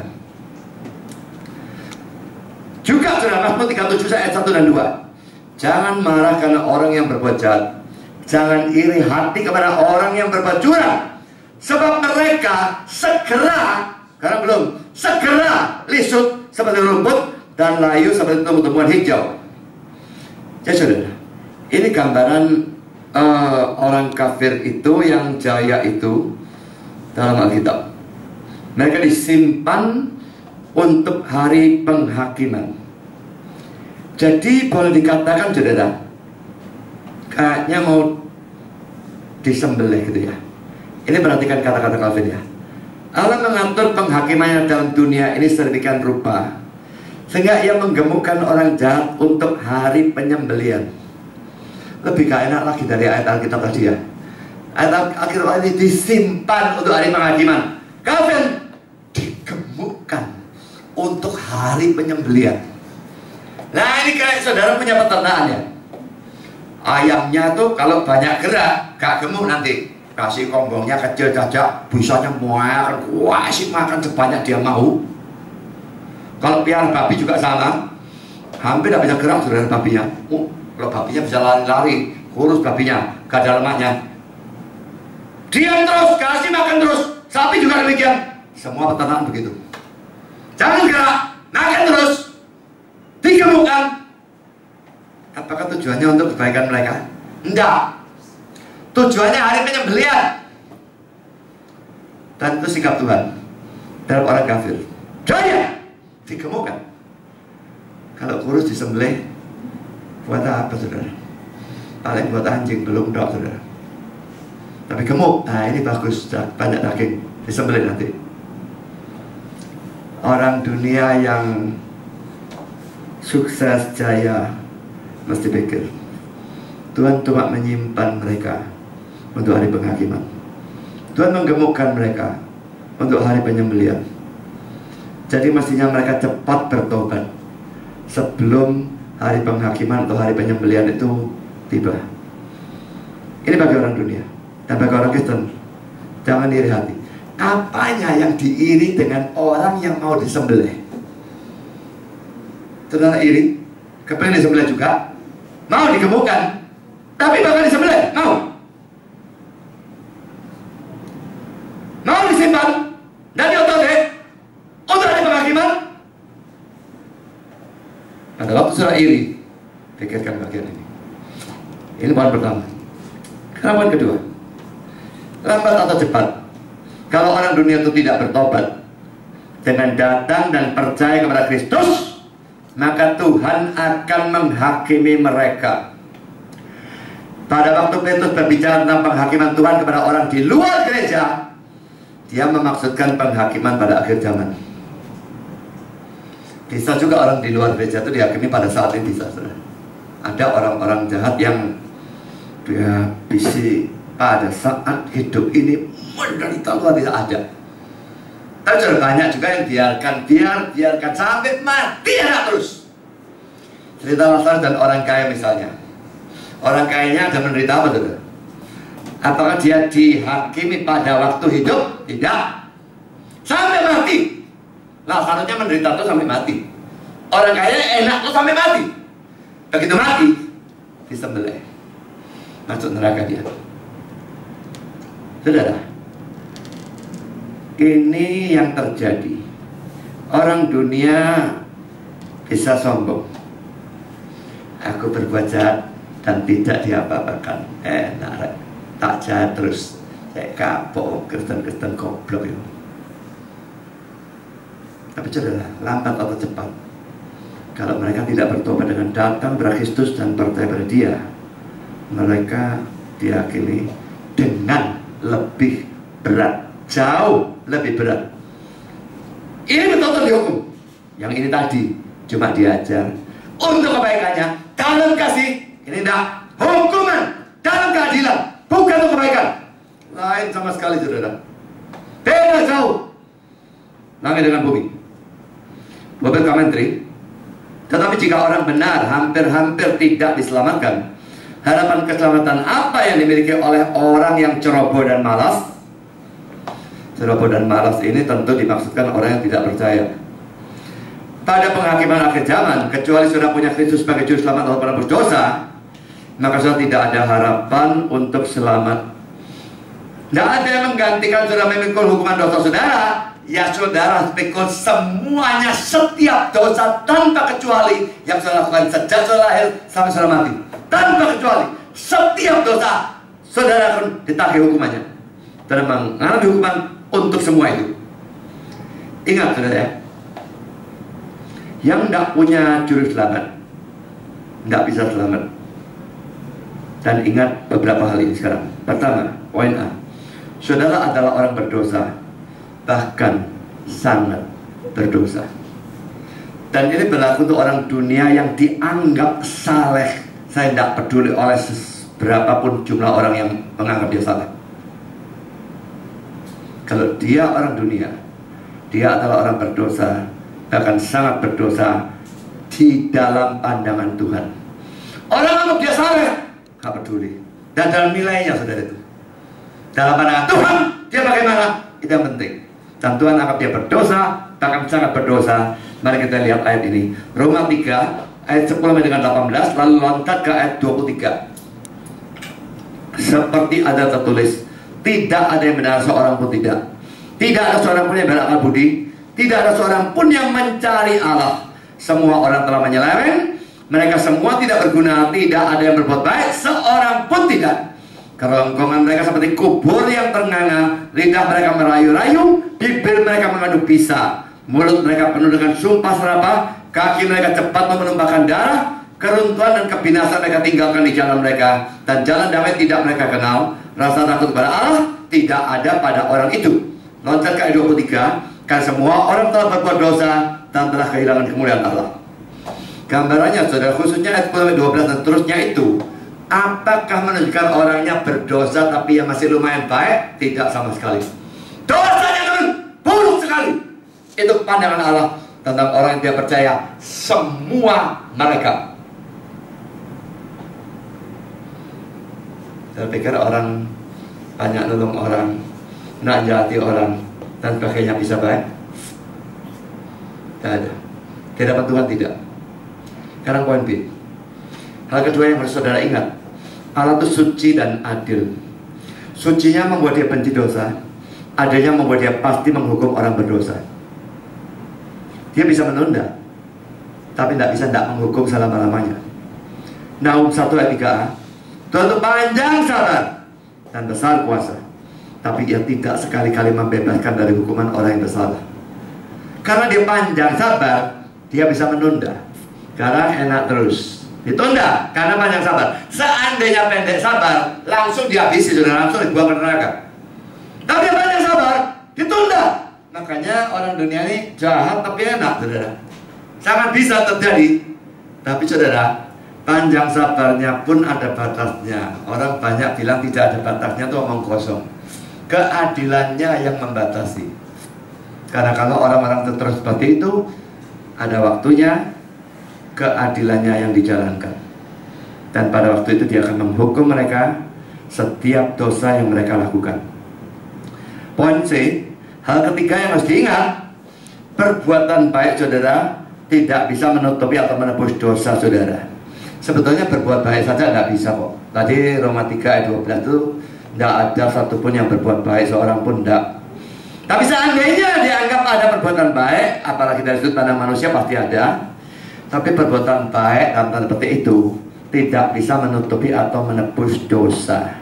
Juga sudah Mazmur tiga puluh tujuh ayat satu dan dua. Jangan marah karena orang yang berbuat jahat. Jangan iri hati kepada orang yang berbuat curang. Sebab mereka segera, karena belum, segera lisut seperti rumput dan layu seperti tumbuh-tumbuhan hijau. Ya saudara, ini gambaran uh, orang kafir itu yang jaya itu dalam Alkitab. Mereka disimpan untuk hari penghakiman. Jadi boleh dikatakan saudara, kayaknya mau disembelih gitu ya. Ini perhatikan kata-kata Calvin ya. Allah mengatur penghakimannya dalam dunia ini sedemikian rupa sehingga Ia menggemukkan orang jahat untuk hari penyembelian. Lebih gak enak lagi dari ayat Alkitab tadi ya. Ayat Alkitab ini disimpan untuk hari penghakiman. Calvin, digemukkan untuk hari penyembelihan. Nah ini kayak saudara punya peternakan ya. Ayamnya tuh kalau banyak gerak, gak gemuk nanti. Kasih konggongnya kecil saja, bisanya makan, kasih makan sebanyak dia mau. Kalau piara babi juga sama, hampir gak bisa gerak saudara babinya. Oh, kalau babinya bisa lari-lari, kurus babinya, gak ada lemaknya. Diam terus, kasih makan terus. Sapi juga demikian. Semua peternakan begitu. Jangan gerak, makan terus. Digemukkan. Apakah tujuannya untuk kebaikan mereka? Enggak. Tujuannya hari penyembelihan. Dan itu sikap Tuhan terhadap orang kafir. Jaya digemukkan. Kalau kurus disembelih, buat apa saudara? Paling buat anjing, belum dok saudara. Tapi gemuk, nah ini bagus, banyak daging, disembelih nanti. Orang dunia yang sukses jaya mesti pikir Tuhan cuma menyimpan mereka untuk hari penghakiman. Tuhan menggemukkan mereka untuk hari penyembelihan. Jadi mestinya mereka cepat bertobat sebelum hari penghakiman atau hari penyembelihan itu tiba. Ini bagi orang dunia. Dan bagi orang Kristen, jangan iri hati. Apanya yang diiri dengan orang yang mau disembelih? Saudara iri, kepingin disembelih juga, mau digemukkan, tapi bakal disembelih, mau. Mau disimpan dan diotode untuk hari penghakiman. Pada waktu saudara iri, pikirkan bagian ini. Ini poin pertama. Karena poin kedua, lambat atau cepat, kalau orang dunia itu tidak bertobat dengan datang dan percaya kepada Kristus, maka Tuhan akan menghakimi mereka. Pada waktu Petrus berbicara tentang penghakiman Tuhan kepada orang di luar gereja, dia memaksudkan penghakiman pada akhir zaman. Bisa juga orang di luar gereja itu dihakimi pada saat ini, bisa. Ada orang-orang jahat yang dia bisi pada saat hidup ini menderita luar biasa, ada. Tapi sudah banyak juga yang biarkan, biar, biarkan sampai mati anak terus. Cerita Lazarus dan orang kaya misalnya. Orang kayanya ada menderita apa saudara? Apakah dia dihakimi pada waktu hidup? Tidak. Sampai mati. Lazarusnya menderita tuh sampai mati. Orang kaya enak tuh sampai mati. Begitu mati, disembelih, masuk neraka dia. Saudara, ini yang terjadi. Orang dunia bisa sombong. Aku berbuat jahat dan tidak diapa-apakan. Eh, nah, tak jahat terus. Saya kapok, Kristen-Kristen goblok itu. Tapi saudara, lambat atau cepat, kalau mereka tidak bertobat dengan datang kepada Kristus dan percaya pada Dia, mereka dihakimi dengan lebih berat, jauh lebih berat. Ini betul-betul dihukum. Yang ini tadi cuma diajar untuk kebaikannya dalam kasih. Ini tidak hukuman dalam keadilan, bukan untuk kebaikan. Lain sama sekali saudara. Beda jauh langit dengan bumi. Beberapa komentari. Tetapi jika orang benar hampir-hampir tidak diselamatkan, harapan keselamatan apa yang dimiliki oleh orang yang ceroboh dan malas? Ceroboh dan malas ini tentu dimaksudkan orang yang tidak percaya pada penghakiman akhir zaman. Kecuali sudah punya Kristus sebagai juru selamat atau pernah berdosa, maka sudah tidak ada harapan untuk selamat. Tidak ada yang menggantikan saudara memikul hukuman dosa saudara. Ya saudara pikul semuanya, setiap dosa tanpa kecuali yang saudara lakukan sejak saudara lahir sampai saudara mati, tanpa kecuali. Setiap dosa saudara akan ditagih hukumannya dan mengalami hukuman untuk semua itu. Ingat saudara ya, yang tidak punya juru selamat tidak bisa selamat. Dan ingat beberapa hal ini sekarang. Pertama, poin A, saudara adalah orang berdosa, bahkan sangat berdosa. Dan ini berlaku untuk orang dunia yang dianggap saleh. Saya tidak peduli oleh berapapun jumlah orang yang menganggap dia saleh. Kalau dia orang dunia, dia adalah orang berdosa, bahkan sangat berdosa di dalam pandangan Tuhan. Orang anggap dia saleh, gak peduli. Dan dalam nilainya, saudara itu, dalam pandangan Tuhan, dia bagaimana? Itu yang penting. Dan Tuhan anggap dia berdosa, bahkan sangat berdosa. Mari kita lihat ayat ini. Roma tiga, ayat sepuluh dengan delapan belas, lalu loncat ke ayat dua puluh tiga. Seperti ada tertulis, tidak ada yang benar seorang pun tidak. Tidak ada seorang pun yang berakal budi. Tidak ada seorang pun yang mencari Allah. Semua orang telah menyeleweng. Mereka semua tidak berguna. Tidak ada yang berbuat baik, seorang pun tidak. Kerongkongan mereka seperti kubur yang ternganga. Lidah mereka merayu-rayu. Bibir mereka mengandung bisa. Mulut mereka penuh dengan sumpah serapah. Kaki mereka cepat menumpahkan darah. Keruntuhan dan kebinasaan mereka tinggalkan di jalan mereka. Dan jalan damai tidak mereka kenal. Rasa takut kepada Allah tidak ada pada orang itu. Loncat ke ayat dua puluh tiga. Karena semua orang telah berbuat dosa dan telah kehilangan kemuliaan Allah. Gambarannya, saudara, khususnya ayat sepuluh dua belas dan seterusnya itu, apakah menunjukkan orangnya berdosa tapi yang masih lumayan baik? Tidak sama sekali. Dosanya teman, buruk sekali. Itu pandangan Allah tentang orang yang tidak percaya. Semua mereka. Saya pikir orang banyak nolong orang, nak jahati orang, dan sebagainya bisa baik. Tidak ada. Di hadapan Tuhan tidak. Sekarang poin B. Hal kedua yang harus saudara ingat, Allah itu suci dan adil. Sucinya membuat dia benci dosa, adilnya membuat dia pasti menghukum orang berdosa. Dia bisa menunda, tapi tidak bisa tidak menghukum selama-lamanya. Nahum satu ayat tiga a, Tuhan itu panjang sabar dan besar kuasa, tapi dia tidak sekali-kali membebaskan dari hukuman orang yang bersalah. Karena dia panjang sabar, dia bisa menunda. Karena enak terus ditunda, karena panjang sabar. Seandainya pendek sabar, langsung dihabisi, sudah langsung dibuang ke neraka. Tapi dia panjang sabar, ditunda. Makanya orang dunia ini jahat tapi enak, saudara. Sangat bisa terjadi. Tapi saudara, panjang sabarnya pun ada batasnya. Orang banyak bilang tidak ada batasnya, itu omong kosong. Keadilannya yang membatasi. Karena kalau orang-orang terus seperti itu, ada waktunya keadilannya yang dijalankan. Dan pada waktu itu dia akan menghukum mereka setiap dosa yang mereka lakukan. Poin C, hal ketiga yang harus diingat, perbuatan baik saudara tidak bisa menutupi atau menebus dosa saudara. Sebetulnya berbuat baik saja tidak bisa kok. Tadi Roma tiga ayat dua belas itu, tidak ada satupun yang berbuat baik, seorang pun tidak. Tapi seandainya dianggap ada perbuatan baik, apalagi dari sudut pandang manusia pasti ada. Tapi perbuatan baik dalam tanda petik itu tidak bisa menutupi atau menebus dosa.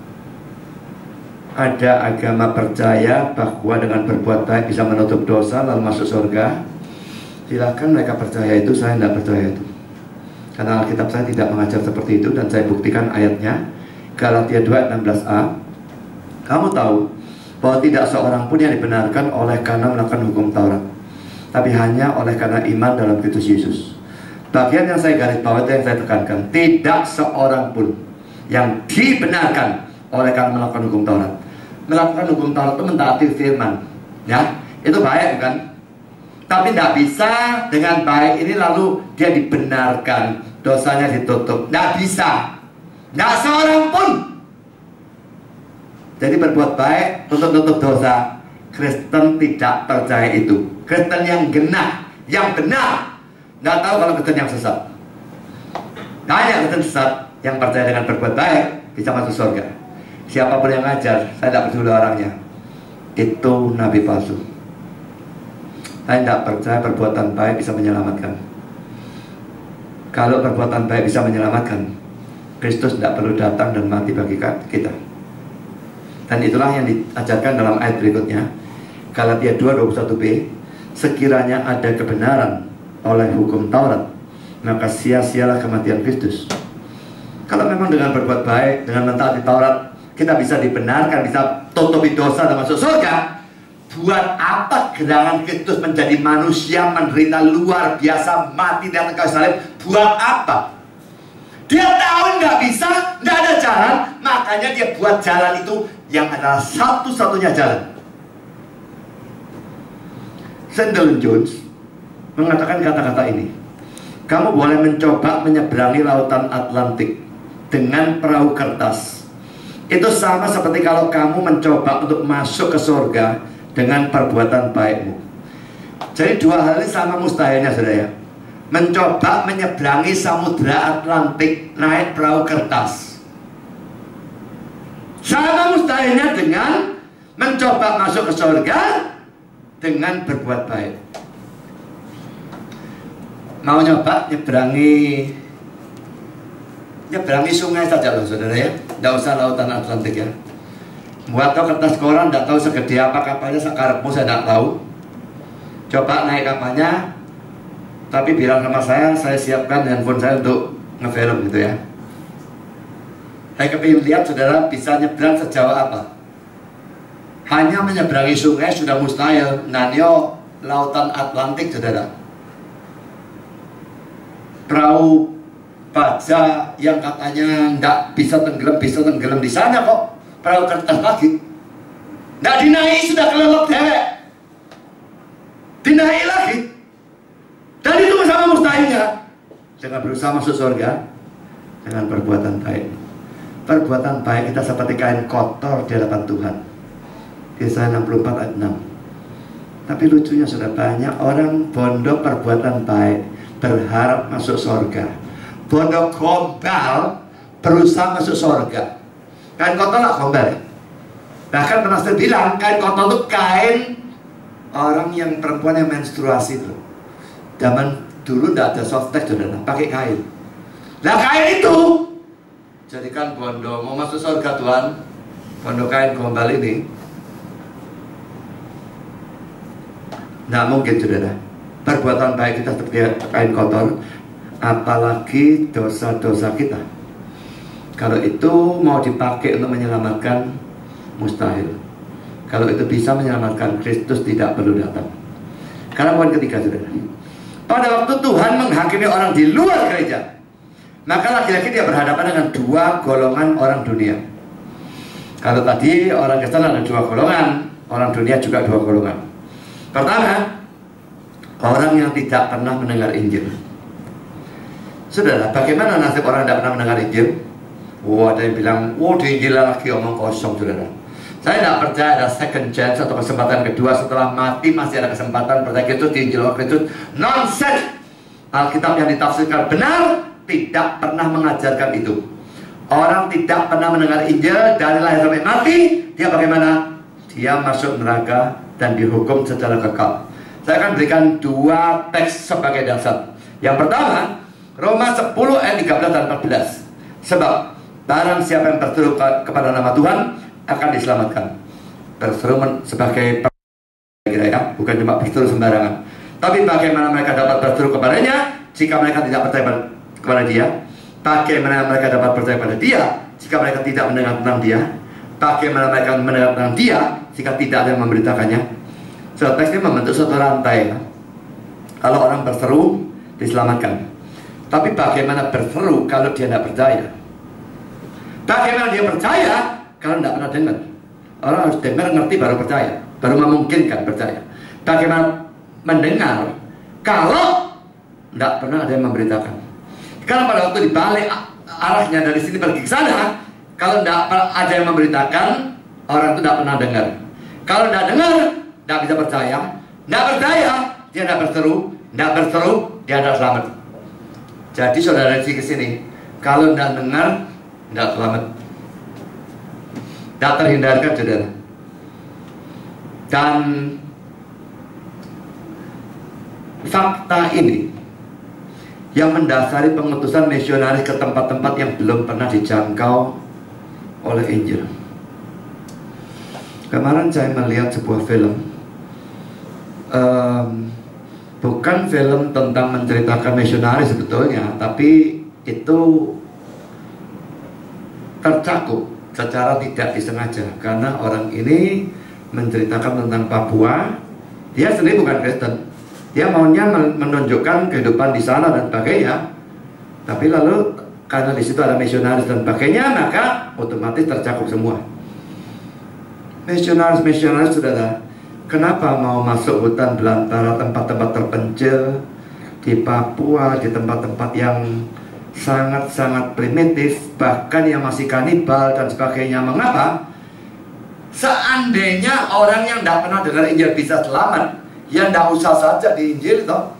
Ada agama percaya bahwa dengan berbuat baik bisa menutup dosa lalu masuk surga. Silakan mereka percaya itu, saya tidak percaya itu. Karena Alkitab saya tidak mengajar seperti itu, dan saya buktikan ayatnya. Galatia dua ayat enam belas a. Kamu tahu bahwa tidak seorang pun yang dibenarkan oleh karena melakukan hukum Taurat, tapi hanya oleh karena iman dalam Kristus Yesus. Bagian yang saya garis bawah itu yang saya tekankan, tidak seorang pun yang dibenarkan oleh karena melakukan hukum Taurat. Melakukan hukum Taurat itu mentaati firman, ya, itu baik bukan? Tapi tidak bisa dengan baik ini lalu dia dibenarkan, dosanya ditutup. Tidak bisa, tidak seorang pun. Jadi berbuat baik untuk tutup dosa, Kristen tidak percaya itu. Kristen yang genah, yang benar. Nggak tahu kalau Kristen yang sesat. Tanya Kristen sesat yang percaya dengan berbuat baik bisa masuk surga. Siapapun yang ngajar, saya tidak peduli orangnya, itu nabi palsu. Saya tidak percaya perbuatan baik bisa menyelamatkan. Kalau perbuatan baik bisa menyelamatkan, Kristus tidak perlu datang dan mati bagi kita. Dan itulah yang diajarkan dalam ayat berikutnya, Galatia dua ayat dua puluh satu b. Sekiranya ada kebenaran oleh hukum Taurat, maka sia-sialah kematian Kristus. Kalau memang dengan berbuat baik, dengan mentaati Taurat, kita bisa dibenarkan, bisa tutupi dosa dan masuk surga, buat apa gerangan Kristus menjadi manusia, menderita luar biasa, mati di atas kayu salib? Buat apa? Dia tahu nggak bisa, nggak ada jalan, makanya dia buat jalan itu yang adalah satu-satunya jalan. Saint Dylan Jones mengatakan kata-kata ini. Kamu boleh mencoba menyeberangi lautan Atlantik dengan perahu kertas. Itu sama seperti kalau kamu mencoba untuk masuk ke surga dengan perbuatan baikmu. Jadi dua hal ini sama mustahilnya, saudara ya. Mencoba menyeberangi samudra Atlantik naik perahu kertas. Sama mustahilnya dengan mencoba masuk ke surga dengan berbuat baik. Mau nyoba nyeberangi nyeberangi sungai saja loh, saudara ya. Tidak usah lautan Atlantik ya. Buat tau kertas koran, tidak tahu segede apa kapalnya, sekarepmu saya tidak tahu. Coba naik kapalnya, tapi bilang sama saya, saya siapkan handphone saya untuk ngefilm gitu ya. Saya kepingin lihat saudara bisa nyebrang sejauh apa. Hanya menyeberangi sungai sudah mustahil, nanyo lautan Atlantik saudara. Perahu baja yang katanya nggak bisa tenggelam, bisa tenggelam di sana kok. Perahu kertas lagi. Nggak dinaik, sudah kelelep dewek. Dinaik lagi. Dan itu sama mustahilnya. Dengan berusaha masuk surga dengan perbuatan baik. Perbuatan baik kita seperti kain kotor di hadapan Tuhan. Yesaya enam puluh empat ayat enam. Tapi lucunya sudah banyak orang bondo perbuatan baik, berharap masuk surga. Bondo gombal berusaha masuk surga. Kain kotor lah gombal ya. Bahkan pernah saya bilang kain kotor itu kain orang yang perempuan yang menstruasi itu. Zaman dulu tidak ada softtek saudara, pakai kain. Nah kain itu jadikan bondo mau masuk surga Tuhan. Bondo kain gombal ini tidak mungkin saudara. Perbuatan baik kita seperti kain kotor, apalagi dosa-dosa kita. Kalau itu mau dipakai untuk menyelamatkan, mustahil. Kalau itu bisa menyelamatkan, Kristus tidak perlu datang. Karena poin ketiga saudara, pada waktu Tuhan menghakimi orang di luar gereja, maka lagi-lagi dia berhadapan dengan dua golongan orang dunia. Kalau tadi orang Kristen ada dua golongan, orang dunia juga dua golongan. Pertama, orang yang tidak pernah mendengar Injil. Saudara, bagaimana nasib orang yang tidak pernah mendengar Injil? Oh, ada yang bilang, oh di Injil lagi omong kosong, saudara. Saya tidak percaya ada second chance atau kesempatan kedua setelah mati masih ada kesempatan percaya Kristus di Injil Kristus. Nonsense. Alkitab yang ditafsirkan benar tidak pernah mengajarkan itu. Orang tidak pernah mendengar Injil dari lahir sampai mati, dia bagaimana? Dia masuk neraka dan dihukum secara kekal. Saya akan berikan dua teks sebagai dasar. Yang pertama, Roma sepuluh ayat tiga belas dan empat belas. Sebab barang siapa yang berseru kepada nama Tuhan akan diselamatkan. Berseru sebagai kira ya, bukan cuma berseru sembarangan. Tapi bagaimana mereka dapat berseru kepadanya jika mereka tidak percaya kepada dia? Bagaimana mereka dapat percaya pada dia jika mereka tidak mendengar tentang dia? Bagaimana mereka mendengar tentang dia jika tidak ada yang memberitakannya? So, teks ini membentuk suatu rantai. Kalau orang berseru diselamatkan. Tapi bagaimana berseru kalau dia tidak percaya? Bagaimana dia percaya kalau tidak pernah dengar? Orang harus dengar, ngerti baru percaya, baru memungkinkan percaya. Bagaimana mendengar kalau tidak pernah ada yang memberitakan? Karena pada waktu dibalik arahnya dari sini pergi ke sana, kalau tidak ada yang memberitakan, orang itu tidak pernah dengar. Kalau tidak dengar, tidak bisa percaya. Tidak percaya, dia tidak berseru. Tidak berseru, dia tidak selamat. Jadi saudara di sini, kalau tidak dengar, tidak selamat. Tidak terhindarkan saudara. Dan fakta ini yang mendasari pengutusan misionaris ke tempat-tempat yang belum pernah dijangkau oleh Injil. Kemarin saya melihat sebuah film, um, bukan film tentang menceritakan misionaris sebetulnya, tapi itu tercakup secara tidak disengaja karena orang ini menceritakan tentang Papua. Dia sendiri bukan Kristen, dia maunya menunjukkan kehidupan di sana dan sebagainya. Tapi lalu karena di situ ada misionaris dan sebagainya, maka otomatis tercakup semua. Misionaris-misionaris saudara, Kenapa mau masuk hutan belantara, tempat-tempat terpencil di Papua, di tempat-tempat yang sangat-sangat primitif, bahkan yang masih kanibal dan sebagainya? Mengapa? Seandainya orang yang tidak pernah dengar Injil bisa selamat, ya tidak usah saja di Injil toh.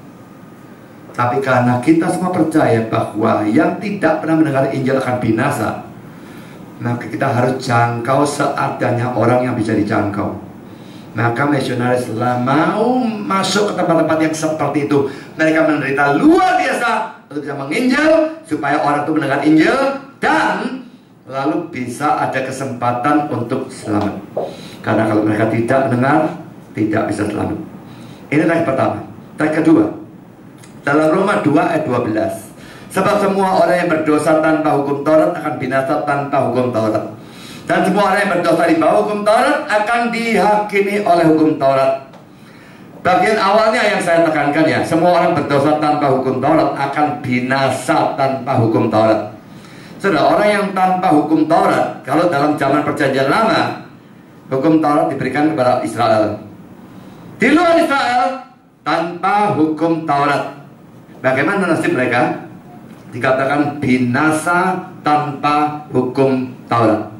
Tapi karena kita semua percaya bahwa yang tidak pernah mendengar Injil akan binasa, maka kita harus jangkau seadanya orang yang bisa dijangkau. Maka misionaris mau masuk ke tempat-tempat yang seperti itu. Mereka menderita luar biasa untuk bisa menginjil, supaya orang itu mendengar Injil dan lalu bisa ada kesempatan untuk selamat. Karena kalau mereka tidak mendengar, tidak bisa selamat. Ini teks pertama. Teks kedua, dalam Roma dua ayat dua belas. Sebab semua orang yang berdosa tanpa hukum Taurat akan binasa tanpa hukum Taurat. Dan semua orang yang berdosa di bawah hukum Taurat akan dihakimi oleh hukum Taurat. Bagian awalnya yang saya tekankan ya, semua orang berdosa tanpa hukum Taurat akan binasa tanpa hukum Taurat. Saudara, orang yang tanpa hukum Taurat, kalau dalam zaman perjanjian lama, hukum Taurat diberikan kepada Israel. Di luar Israel, tanpa hukum Taurat, bagaimana nasib mereka? Dikatakan binasa tanpa hukum Taurat.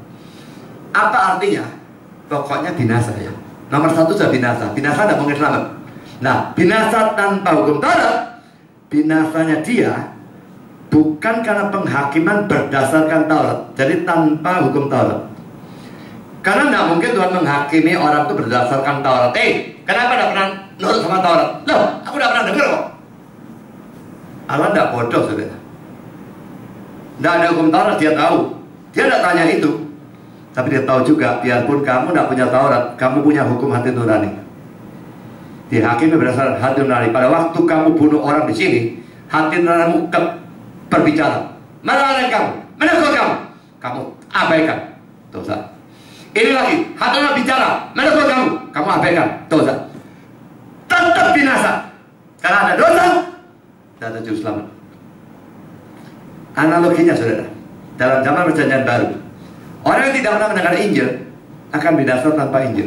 Apa artinya? Pokoknya binasa ya. Nomor satu sudah binasa. Binasa tidak mungkin selamat. Nah, binasa tanpa hukum Taurat, binasanya dia bukan karena penghakiman berdasarkan Taurat. Jadi tanpa hukum Taurat. Karena tidak mungkin Tuhan menghakimi orang itu berdasarkan Taurat. Eh, kenapa tidak pernah nurut sama Taurat? Loh, aku tidak pernah dengar kok. Allah tidak bodoh, saudara. Tidak ada hukum Taurat, dia tahu. Dia tidak tanya itu. Tapi dia tahu juga, biarpun kamu tidak punya Taurat, kamu punya hukum hati nurani. Dihakimi berdasarkan hati nurani. Pada waktu kamu bunuh orang di sini, hati nuranimu berbicara. Mana orang kamu? Mana kau kamu? Kamu abaikan dosa. Ini lagi, hati nurani bicara. Mana kau kamu? Kamu abaikan dosa. Tetap binasa. Karena ada dosa, tidak ada juru selamat. Analoginya saudara, dalam zaman perjanjian baru, orang yang tidak pernah mendengar Injil akan binasa tanpa Injil.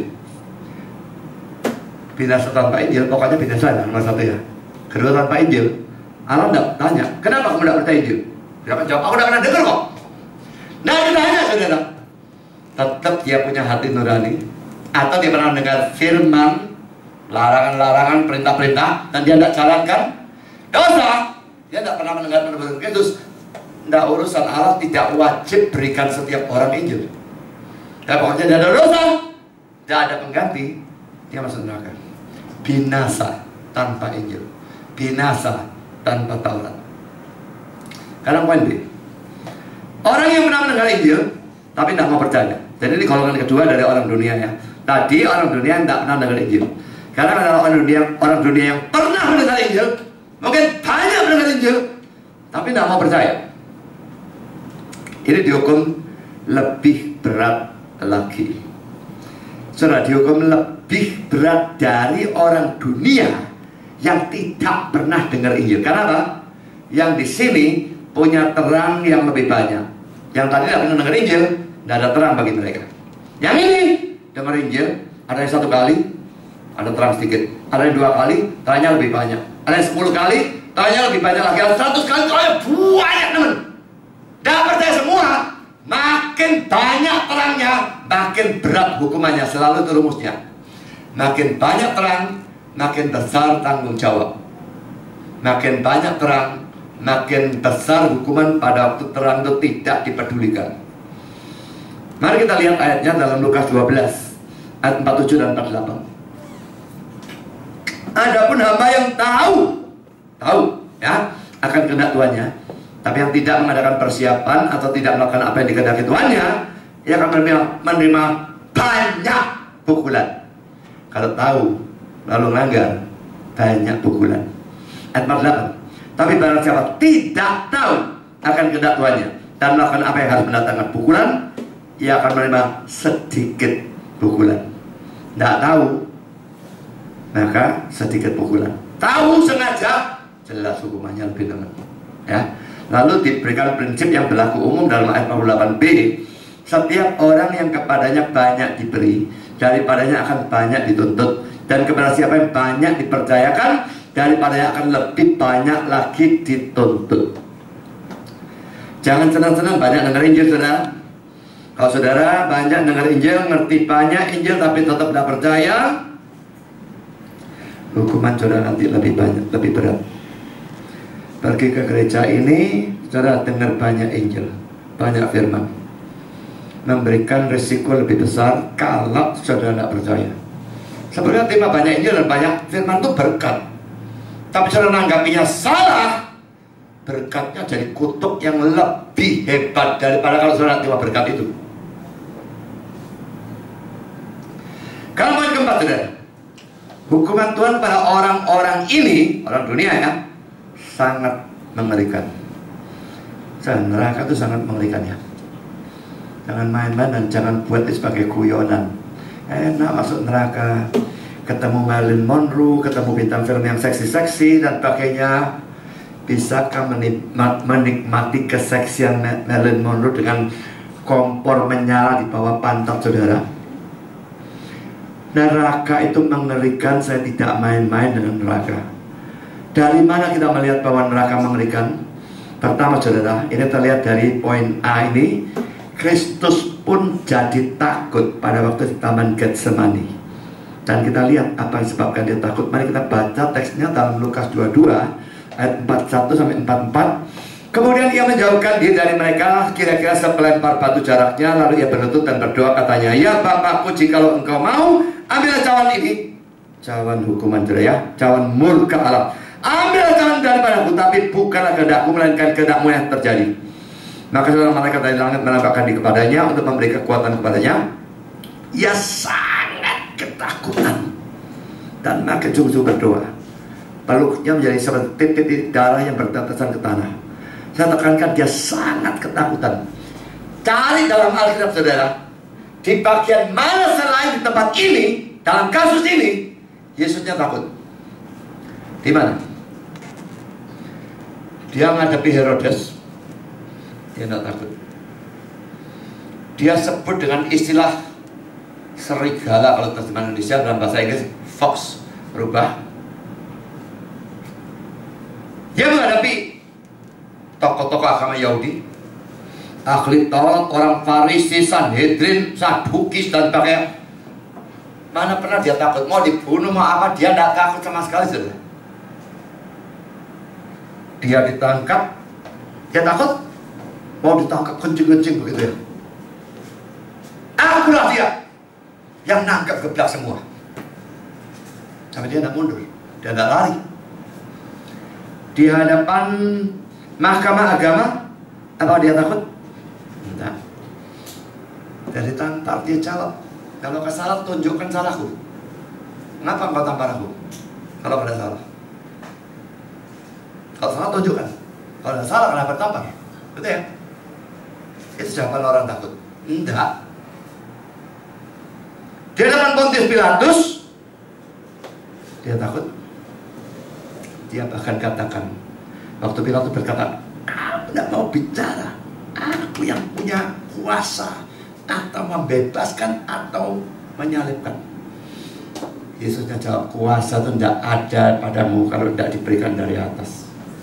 Binasa tanpa Injil, pokoknya binasa nomor satu ya. Kedua, tanpa Injil, Allah tidak tanya, kenapa kamu tidak percaya Injil? Dia akan jawab, aku tidak pernah dengar kok. Nah, ditanya saudara, tetap dia punya hati nurani, atau dia pernah mendengar firman, larangan-larangan, perintah-perintah, dan dia tidak jalankan dosa. Dia tidak pernah mendengar penebusan Kristus. Tidak, urusan Allah tidak wajib berikan setiap orang Injil. Dan pokoknya tidak ada dosa, tidak ada pengganti, dia masuk neraka. Binasa tanpa Injil, binasa tanpa Taurat. Karena poin B, orang yang pernah mendengar Injil tapi tidak mau percaya. Jadi ini golongan kedua dari orang dunia ya. Tadi orang dunia yang tidak pernah mendengar Injil. Karena ada orang dunia, orang dunia yang pernah mendengar Injil, mungkin banyak mendengar Injil, tapi tidak mau percaya. Ini dihukum lebih berat lagi. Saudara, dihukum lebih berat dari orang dunia yang tidak pernah dengar Injil. Karena apa? Yang di sini punya terang yang lebih banyak. Yang tadi tidak pernah dengar Injil, tidak ada terang bagi mereka. Yang ini dengar Injil, ada yang satu kali, ada terang sedikit. Ada yang dua kali, terangnya lebih banyak. Ada yang sepuluh kali, terangnya lebih banyak lagi. Ada seratus kali, terangnya banyak teman. Tidak percaya semua, makin banyak terangnya, makin berat hukumannya. Selalu itu rumusnya. Makin banyak terang, makin besar tanggung jawab. Makin banyak terang, makin besar hukuman pada waktu terang itu tidak dipedulikan. Mari kita lihat ayatnya dalam Lukas dua belas ayat empat puluh tujuh dan empat puluh delapan. Adapun hamba yang tahu, tahu ya akan kehendak Tuannya, tapi yang tidak mengadakan persiapan atau tidak melakukan apa yang dikehendaki Tuannya, ia akan menerima, menerima banyak pukulan. Kalau tahu lalu melanggar, banyak pukulan. Ayat empat puluh delapan. Tapi barang siapa tidak tahu akan kehendak Tuannya dan melakukan apa yang harus mendatangkan pukulan, ia akan menerima sedikit pukulan. Tidak tahu, maka sedikit pukulan. Tahu sengaja, jelas hukumannya lebih teman. Ya. Lalu diberikan prinsip yang berlaku umum dalam ayat empat puluh delapan b. Setiap orang yang kepadanya banyak diberi, daripadanya akan banyak dituntut. Dan kepada siapa yang banyak dipercayakan, daripada yang akan lebih banyak lagi dituntut. Jangan senang-senang banyak dengar Injil, saudara. Kalau saudara banyak dengar Injil, ngerti banyak Injil, tapi tetap tidak percaya, hukuman saudara nanti lebih banyak, lebih berat. Pergi ke gereja ini, saudara dengar banyak Injil, banyak firman, memberikan risiko lebih besar kalau saudara tidak percaya. Sebenarnya terima banyak Injil dan banyak firman itu berkat, tapi saudara menanggapinya salah, berkatnya jadi kutuk yang lebih hebat daripada kalau saudara terima berkat itu. Kalau poin keempat, saudara, hukuman Tuhan pada orang-orang ini, orang dunia ya, sangat mengerikan. Dan neraka itu sangat mengerikan ya. Jangan main-main dan jangan buat itu sebagai guyonan. Enak masuk neraka, ketemu Marilyn Monroe, ketemu bintang film yang seksi-seksi dan sebagainya. Bisakah menikmati, menikmati keseksian Marilyn Monroe dengan kompor menyala di bawah pantat saudara? Neraka itu mengerikan, saya tidak main-main dengan neraka. Dari mana kita melihat bahwa neraka mengerikan? Pertama saudara, ini terlihat dari poin A ini. Kristus pun jadi takut pada waktu di Taman Getsemani. Dan kita lihat apa yang sebabkan dia takut. Mari kita baca teksnya dalam Lukas dua puluh dua ayat empat puluh satu sampai empat puluh empat. Kemudian ia menjauhkan diri dari mereka kira-kira sepelempar batu jaraknya. Lalu ia berlutut dan berdoa, katanya, ya Bapakku, jikalau engkau mau, ambillah cawan ini, cawan hukuman ya, cawan murka Allah. Ambillah cawan daripadaku, tapi bukanlah kehendakku melainkan kehendakmu yang terjadi. Maka seorang malaikat dari langit menampakkan diri kepadanya untuk memberi kekuatan kepadanya. Ia sangat ketakutan dan makin sungguh-sungguh berdoa. Peluknya menjadi seperti titik-titik darah yang bertetesan ke tanah. Saya tekankan, dia sangat ketakutan. Cari dalam Alkitab saudara, di bagian mana selain di tempat ini, dalam kasus ini, Yesusnya takut. Di mana? Dia menghadapi Herodes, dia tidak takut. Dia sebut dengan istilah serigala kalau terjemahan Indonesia, dalam bahasa Inggris fox, berubah. Dia menghadapi tokoh-tokoh agama Yahudi, ahli Taurat, orang Farisi, Sanhedrin, Sadukis dan sebagainya. Mana pernah dia takut? Mau dibunuh, mau apa, dia tidak takut sama sekali, saudara. Dia ditangkap, dia takut. Mau ditangkap kencing-kencing begitu ya. Akulah dia yang nangkap geblak semua. Tapi dia tidak mundur, dia tidak lari. Di hadapan mahkamah agama, apa dia takut? Tidak. Dari tampar dia jawab, kalau kau salah tunjukkan salahku. Kenapa kau tampar aku? Kalau ada salah. Kalau salah tunjukkan. Kalau ada salah kenapa tampar? Betul ya? Itu jawaban orang takut. Enggak. Di hadapan Pontius Pilatus, dia takut. Dia bahkan katakan, waktu Pilatus berkata, aku tidak mau bicara, aku yang punya kuasa atau membebaskan atau menyalibkan. Yesusnya jawab, kuasa itu tidak ada padamu kalau tidak diberikan dari atas.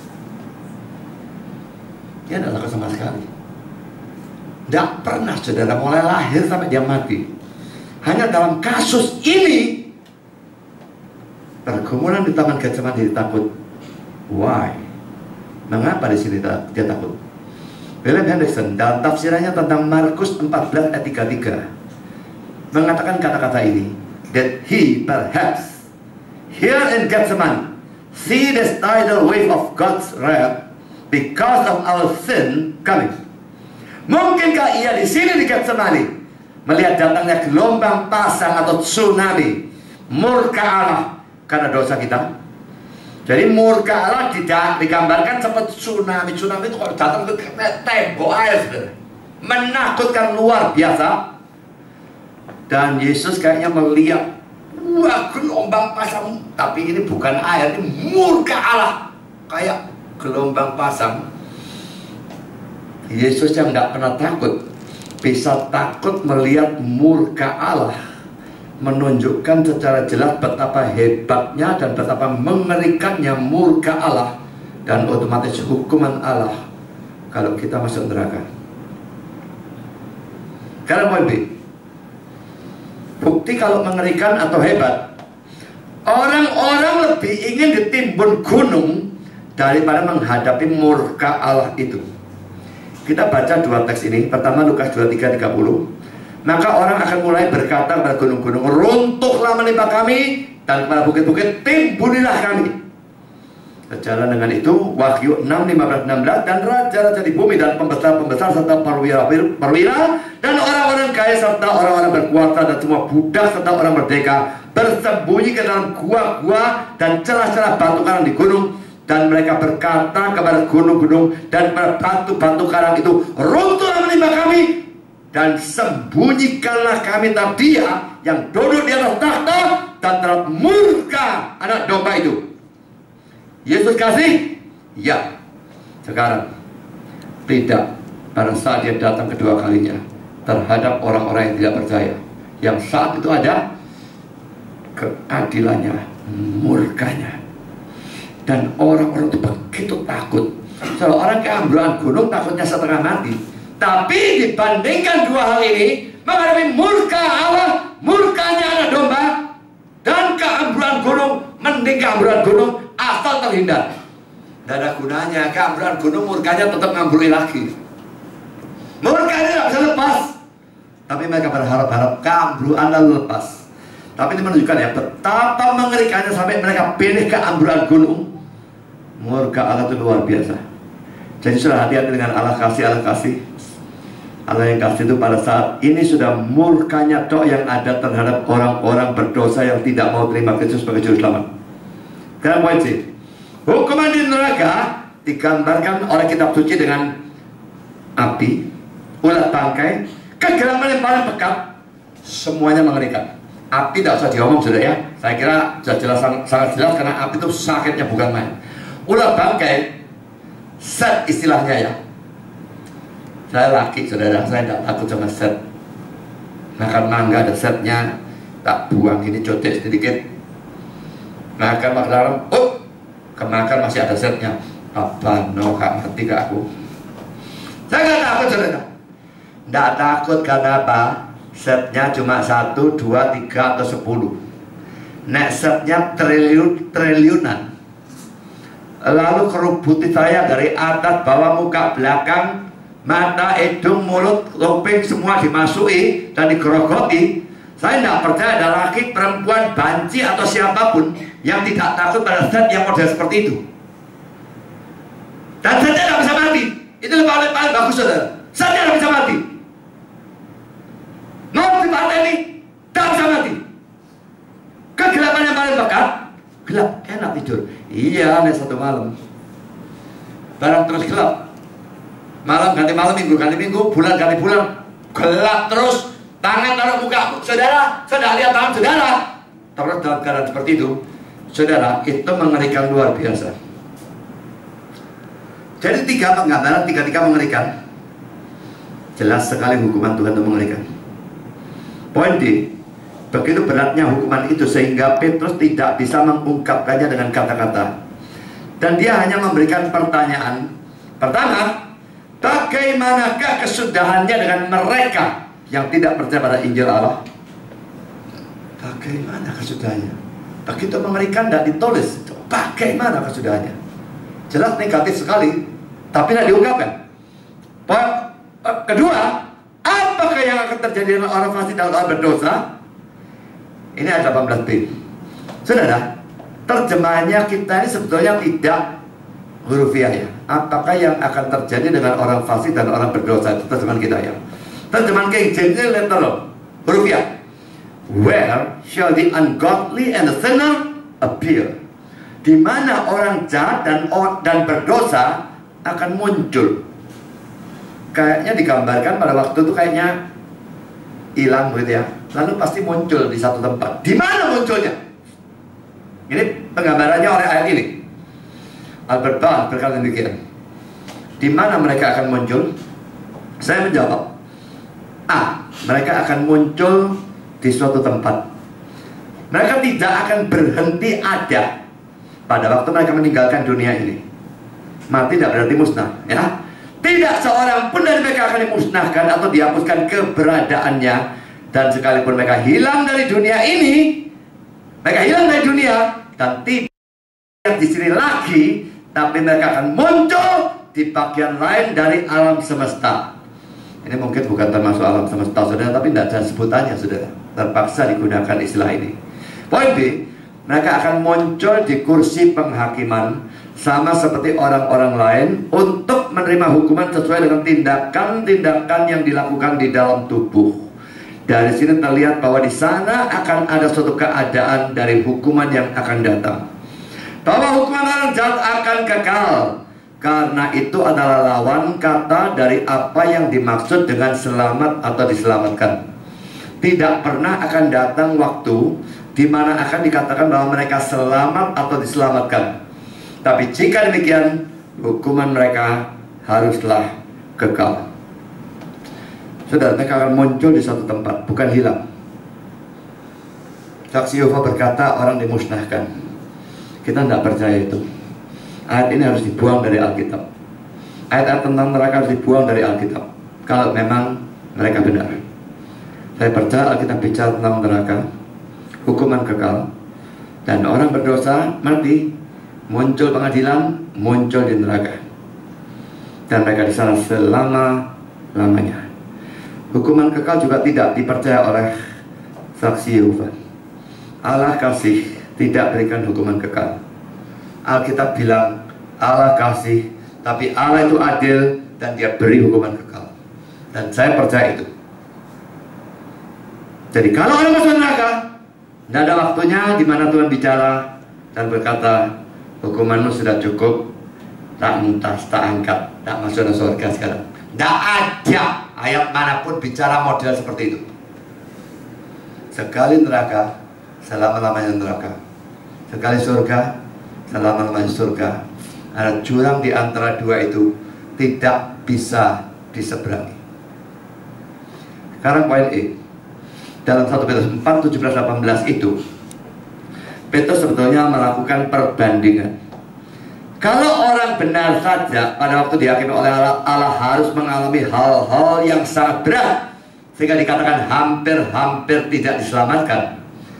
Dia tidak takut sama sekali. Tidak pernah saudara, mulai lahir sampai dia mati. Hanya dalam kasus ini, pergumulan di Taman Getsemani dia takut. Why? Mengapa di sini dia takut? William Hendrickson dalam tafsirannya tentang Markus empat belas ayat tiga puluh tiga mengatakan kata-kata ini, that he perhaps here in Gethsemane see this tidal wave of God's wrath because of our sin coming. Mungkinkah ia di sini di Getsemani melihat datangnya gelombang pasang atau tsunami murka Allah karena dosa kita? Jadi murka Allah tidak digambarkan seperti tsunami. Tsunami itu kalau datang ke tembok air, menakutkan luar biasa. Dan Yesus kayaknya melihat, wah, gelombang pasang, tapi ini bukan air, ini murka Allah, kayak gelombang pasang. Yesus yang nggak pernah takut bisa takut melihat murka Allah menunjukkan secara jelas betapa hebatnya dan betapa mengerikannya murka Allah dan otomatis hukuman Allah kalau kita masuk neraka. Karena poin B, bukti kalau mengerikan atau hebat, orang-orang lebih ingin ditimbun gunung daripada menghadapi murka Allah itu. Kita baca dua teks ini. Pertama Lukas dua puluh tiga tiga puluh. Maka orang akan mulai berkata kepada gunung-gunung, runtuhlah menimpa kami, dan kepada bukit-bukit timbunilah kami. Sejalan dengan itu, Wahyu enam lima belas enam belas, dan raja-raja di bumi dan pembesar-pembesar serta perwira-perwira dan orang-orang kaya serta orang-orang berkuasa dan semua budak serta orang merdeka bersembunyi ke dalam gua-gua dan celah-celah batu karang di gunung, dan mereka berkata kepada gunung-gunung dan kepada batu-batu karang itu, runtuhlah menimpa kami dan sembunyikanlah kami terhadap Dia yang duduk di atas takhta dan terhadap murka anak domba itu. Yesus kasih? Ya. Sekarang tidak, pada saat Dia datang kedua kalinya terhadap orang-orang yang tidak percaya, yang saat itu ada keadilannya, murkanya, dan orang-orang itu begitu takut. Kalau orang ke ambulan gunung takutnya setengah mati, tapi dibandingkan dua hal ini, menghadapi murka Allah, murkanya anak domba, dan keambulan gunung, mending keambulan gunung asal terhindar. Tidak ada gunanya, keambulan gunung murkanya tetap ngambuli lagi. Murkanya tidak bisa lepas. Tapi mereka berharap-harap keambulan lalu lepas. Tapi ini menunjukkan ya betapa mengerikannya sampai mereka pilih keambulan gunung. Murka Allah itu luar biasa. Jadi sudah hati-hati dengan Allah kasih, Allah kasih. Allah yang kasih itu pada saat ini sudah murkanya tok yang ada terhadap orang-orang berdosa yang tidak mau terima Kristus sebagai juru selamat. Karena poin C, hukuman di neraka digambarkan oleh kitab suci dengan api, ulat bangkai, kegelapan yang paling pekat, semuanya mengerikan. Api tidak usah diomong sudah ya. Saya kira sudah jelas, sangat jelas karena api itu sakitnya bukan main. Ulat bangkai, set istilahnya ya. Saya laki saudara, saya tidak takut sama set. Makan mangga ada setnya, tak buang ini cotek sedikit. Makan makanan, oh, kemakan masih ada setnya. Apa no kak mati ke aku? Saya nggak takut saudara. Tidak takut karena apa? Setnya cuma satu, dua, tiga atau sepuluh. Nek setnya triliun triliunan. Lalu kerubuti saya dari atas, bawah, muka, belakang, mata, hidung, mulut, kuping semua dimasuki dan digerogoti. Saya tidak percaya ada laki, perempuan, banci atau siapapun yang tidak takut pada set yang model seperti itu. Dan setnya tidak bisa mati. Itu paling paling bagus saudara. Setnya tidak bisa mati. Mau dipateni, tidak bisa mati. Kegelapan yang paling pekat, gelap, enak tidur. Iya, nih satu malam. Barang terus gelap. Malam ganti malam, minggu ganti minggu, bulan ganti bulan, gelap terus. Tangan taruh muka, saudara, saudara lihat tangan saudara. Terus dalam keadaan seperti itu, saudara, itu mengerikan luar biasa. Jadi tiga penggambaran, tiga-tiga mengerikan. Jelas sekali hukuman Tuhan itu mengerikan. Poin D, begitu beratnya hukuman itu sehingga Petrus tidak bisa mengungkapkannya dengan kata-kata. Dan dia hanya memberikan pertanyaan. Pertama, bagaimanakah kesudahannya dengan mereka yang tidak percaya pada Injil Allah? Bagaimana kesudahannya? Begitu mengerikan tidak ditulis. Bagaimana kesudahannya? Jelas negatif sekali, tapi tidak diungkapkan. Kedua, apakah yang akan terjadi dengan orang fasik dan orang berdosa? Ini ada delapan belas b. Saudara, terjemahannya kita ini sebetulnya tidak hurufiah ya. Apakah yang akan terjadi dengan orang fasik dan orang berdosa? Itu terjemahan kita ya. Terjemahan King James ini literal, hurufiah. Where shall the ungodly and the sinner appear? Di mana orang jahat dan dan berdosa akan muncul. Kayaknya digambarkan pada waktu itu kayaknya hilang gitu ya. Lalu pasti muncul di satu tempat. Di mana munculnya? Ini penggambarannya oleh ayat ini. Albert Barnes berkata demikian. Di mana mereka akan muncul? Saya menjawab, A, mereka akan muncul di suatu tempat. Mereka tidak akan berhenti ada pada waktu mereka meninggalkan dunia ini. Mati tidak berarti musnah, ya. Tidak seorang pun dari mereka akan dimusnahkan atau dihapuskan keberadaannya. Dan sekalipun mereka hilang dari dunia ini, mereka hilang dari dunia dan tidak di sini lagi, tapi mereka akan muncul di bagian lain dari alam semesta. Ini mungkin bukan termasuk alam semesta, saudara, tapi tidak ada sebutannya, saudara. Terpaksa digunakan istilah ini. Poin B, mereka akan muncul di kursi penghakiman sama seperti orang-orang lain untuk menerima hukuman sesuai dengan tindakan-tindakan yang dilakukan di dalam tubuh. Dari sini terlihat bahwa di sana akan ada suatu keadaan dari hukuman yang akan datang. Bahwa hukuman orang jahat akan kekal, karena itu adalah lawan kata dari apa yang dimaksud dengan selamat atau diselamatkan. Tidak pernah akan datang waktu di mana akan dikatakan bahwa mereka selamat atau diselamatkan. Tapi jika demikian, hukuman mereka haruslah kekal. Saudara, mereka akan muncul di satu tempat, bukan hilang. Saksi Yehova berkata orang dimusnahkan. Kita tidak percaya itu. Ayat ini harus dibuang dari Alkitab. Ayat-ayat tentang neraka harus dibuang dari Alkitab, kalau memang mereka benar. Saya percaya Alkitab bicara tentang neraka, hukuman kekal, dan orang berdosa mati, muncul pengadilan, muncul di neraka, dan mereka di sana selama-lamanya. Hukuman kekal juga tidak dipercaya oleh saksi Yehova. Allah kasih, tidak berikan hukuman kekal. Alkitab bilang Allah kasih, tapi Allah itu adil dan dia beri hukuman kekal. Dan saya percaya itu. Jadi kalau orang masuk neraka, tidak ada waktunya di mana Tuhan bicara dan berkata, hukumanmu sudah cukup, tak muntas, tak angkat, tak masuk ke surga sekarang. Tidak ada ayat manapun bicara model seperti itu. Sekali neraka, selama-lamanya neraka. Sekali surga, selama-lamanya surga. Ada jurang di antara dua itu tidak bisa diseberangi. Sekarang poin E. Dalam satu Petrus empat, tujuh belas, delapan belas itu Petrus sebetulnya melakukan perbandingan. Kalau orang benar saja pada waktu dihakimi oleh Allah, Allah harus mengalami hal-hal yang sangat berat sehingga dikatakan hampir-hampir tidak diselamatkan.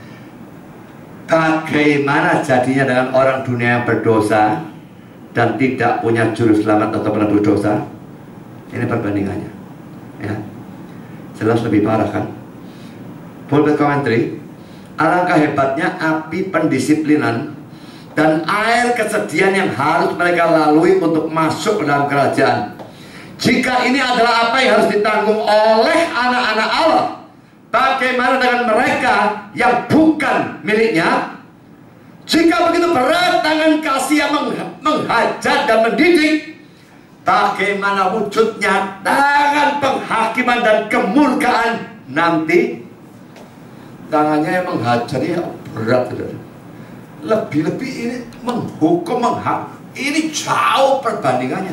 Bagaimana jadinya dengan orang dunia yang berdosa dan tidak punya juru selamat atau pernah berdosa? Ini perbandingannya, ya. Jelas lebih parah, kan? Pulpit Commentary, alangkah hebatnya api pendisiplinan dan air kesedihan yang harus mereka lalui untuk masuk ke dalam kerajaan. Jika ini adalah apa yang harus ditanggung oleh anak-anak Allah, bagaimana dengan mereka yang bukan miliknya? Jika begitu berat tangan kasih yang menghajar dan mendidik, bagaimana wujudnya tangan penghakiman dan kemurkaan nanti? Tangannya yang menghajari berat, saudara. Lebih-lebih ini menghukum, menghak, ini jauh perbandingannya.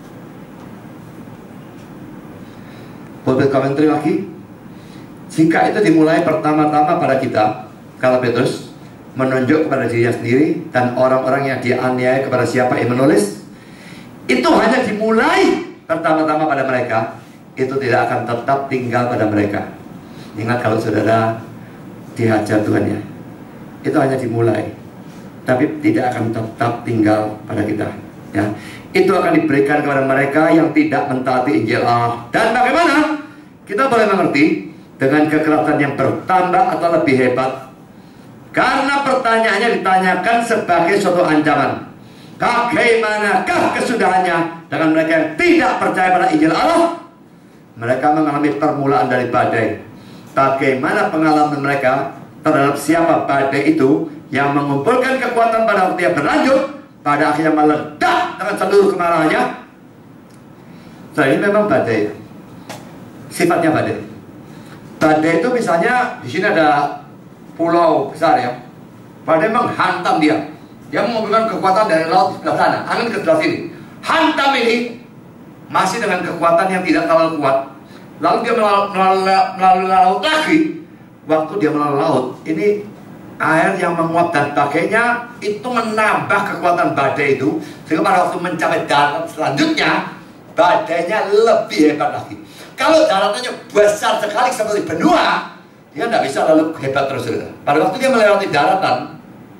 Pulpit Commentary lagi, jika itu dimulai pertama-tama pada kita, kalau Petrus menunjuk kepada dirinya sendiri dan orang-orang yang dianiaya kepada siapa yang menulis, itu hanya dimulai pertama-tama pada mereka, itu tidak akan tetap tinggal pada mereka. Ingat, kalau saudara dihajar Tuhan, ya, itu hanya dimulai, tapi tidak akan tetap tinggal pada kita, ya. Itu akan diberikan kepada mereka yang tidak mentaati Injil Allah. Dan bagaimana kita boleh mengerti dengan kekerasan yang bertambah atau lebih hebat? Karena pertanyaannya ditanyakan sebagai suatu ancaman. Bagaimanakah kesudahannya dengan mereka yang tidak percaya pada Injil Allah? Mereka mengalami permulaan dari badai. Bagaimana pengalaman mereka terhadap siapa badai itu yang mengumpulkan kekuatan pada waktu yang berlanjut, pada akhirnya meledak dengan seluruh kemarahannya? Nah, ini memang badai. Sifatnya badai. Badai itu misalnya di sini ada pulau besar, ya. Badai menghantam dia. Dia mengumpulkan kekuatan dari laut di sebelah sana, angin ke sebelah sini. Hantam ini masih dengan kekuatan yang tidak terlalu kuat. Lalu dia melalui, melalui, melalui laut lagi. Waktu dia melalui laut, ini air yang menguap dan sebagainya, itu menambah kekuatan badai itu, sehingga pada waktu mencapai daratan selanjutnya, badainya lebih hebat lagi. Kalau daratannya besar sekali seperti benua, dia tidak bisa lalu hebat terus. Pada waktu dia melewati daratan,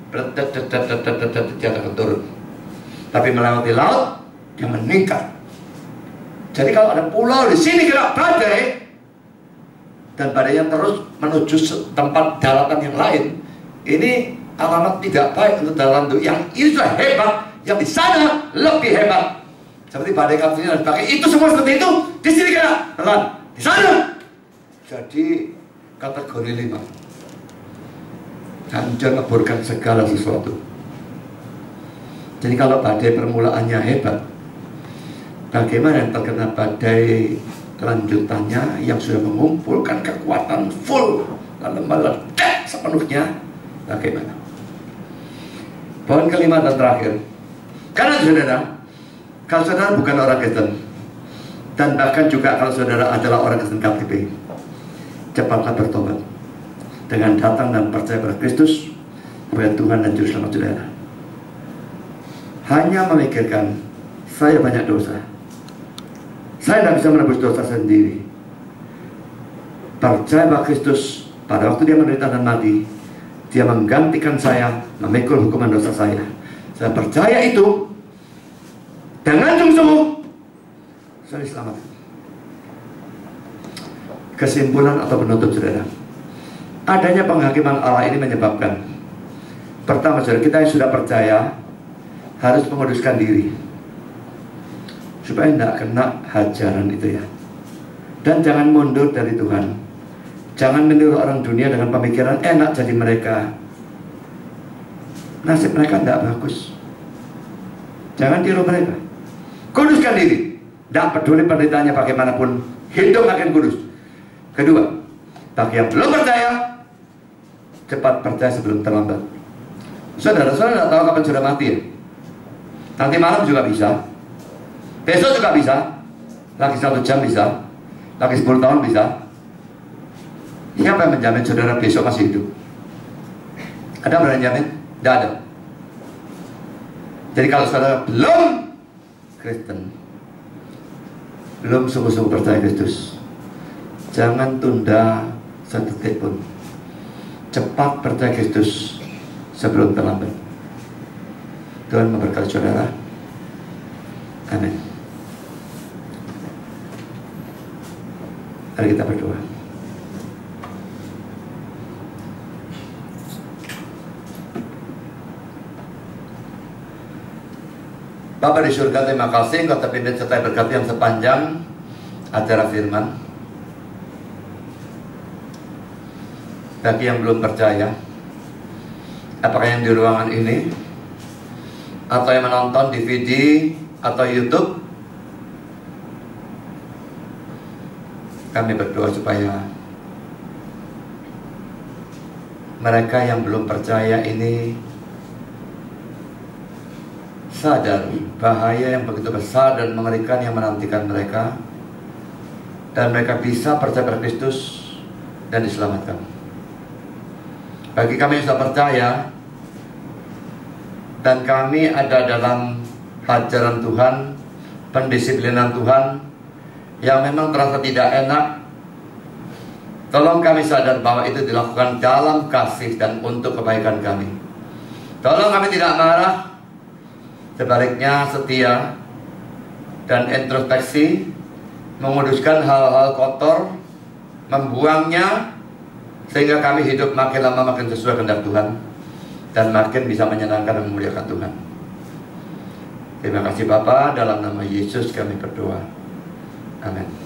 dia akan turun. Tapi melewati laut, dia meningkat. Jadi kalau ada pulau di sini kena badai, dan badainya terus menuju tempat daratan yang lain, ini alamat tidak baik untuk daratan itu. Yang ini sudah hebat, yang di sana lebih hebat. Seperti badai Katrina dan sebagainya, itu semua seperti itu. Di sini kena telan, di sana. Jadi kategori lima. Hancur meburkan segala sesuatu. Jadi kalau badai permulaannya hebat, bagaimana yang terkena badai lanjutannya yang sudah mengumpulkan kekuatan full lalu meledak sepenuhnya, bagaimana? Poin kelima dan terakhir, karena saudara, kalau saudara bukan orang Kristen, dan bahkan juga kalau saudara adalah orang Kristen K T P, cepatlah bertobat dengan datang dan percaya pada Kristus sebagai Tuhan dan Juru Selamat saudara. Hanya memikirkan, saya banyak dosa, saya tidak bisa menebus dosa sendiri. Percaya pada Kristus, pada waktu dia menderita dan mati, dia menggantikan saya, memikul hukuman dosa saya. Saya percaya itu, dengan sungguh-sungguh, saya diselamatkan. Kesimpulan atau penutup saudara, adanya penghakiman Allah ini menyebabkan, pertama saudara, kita yang sudah percaya harus menguduskan diri supaya tidak kena hajaran itu ya. Dan jangan mundur dari Tuhan. Jangan meniru orang dunia dengan pemikiran enak jadi mereka. Nasib mereka tidak bagus. Jangan tiru mereka. Kuduskan diri. Tidak peduli penderitaannya bagaimanapun, hidup makin kudus. Kedua, bagi yang belum percaya, cepat percaya sebelum terlambat. Saudara, saudara tidak tahu kapan sudah mati ya? Nanti malam juga bisa, besok juga bisa, lagi satu jam bisa, lagi sepuluh tahun bisa. Siapa yang menjamin saudara besok masih hidup? Ada yang menjamin? Tidak ada. Jadi kalau saudara belum Kristen, belum sungguh-sungguh percaya Kristus, jangan tunda sedetik pun. Cepat percaya Kristus sebelum terlambat. Tuhan memberkati saudara. Amin. Mari kita berdoa. Bapa di surga, terima kasih Engkau terpimpin serta berkati yang sepanjang acara firman. Bagi yang belum percaya, apakah yang di ruangan ini atau yang menonton D V D atau YouTube, kami berdoa supaya mereka yang belum percaya ini sadar bahaya yang begitu besar dan mengerikan yang menantikan mereka, dan mereka bisa percaya pada Kristus dan diselamatkan. Bagi kami yang sudah percaya dan kami ada dalam ajaran Tuhan, pendisiplinan Tuhan yang memang terasa tidak enak, tolong kami sadar bahwa itu dilakukan dalam kasih dan untuk kebaikan kami. Tolong kami tidak marah, sebaliknya setia dan introspeksi, menguduskan hal-hal kotor, membuangnya, sehingga kami hidup makin lama makin sesuai kehendak Tuhan dan makin bisa menyenangkan dan memuliakan Tuhan. Terima kasih Bapa, dalam nama Yesus kami berdoa. Amin.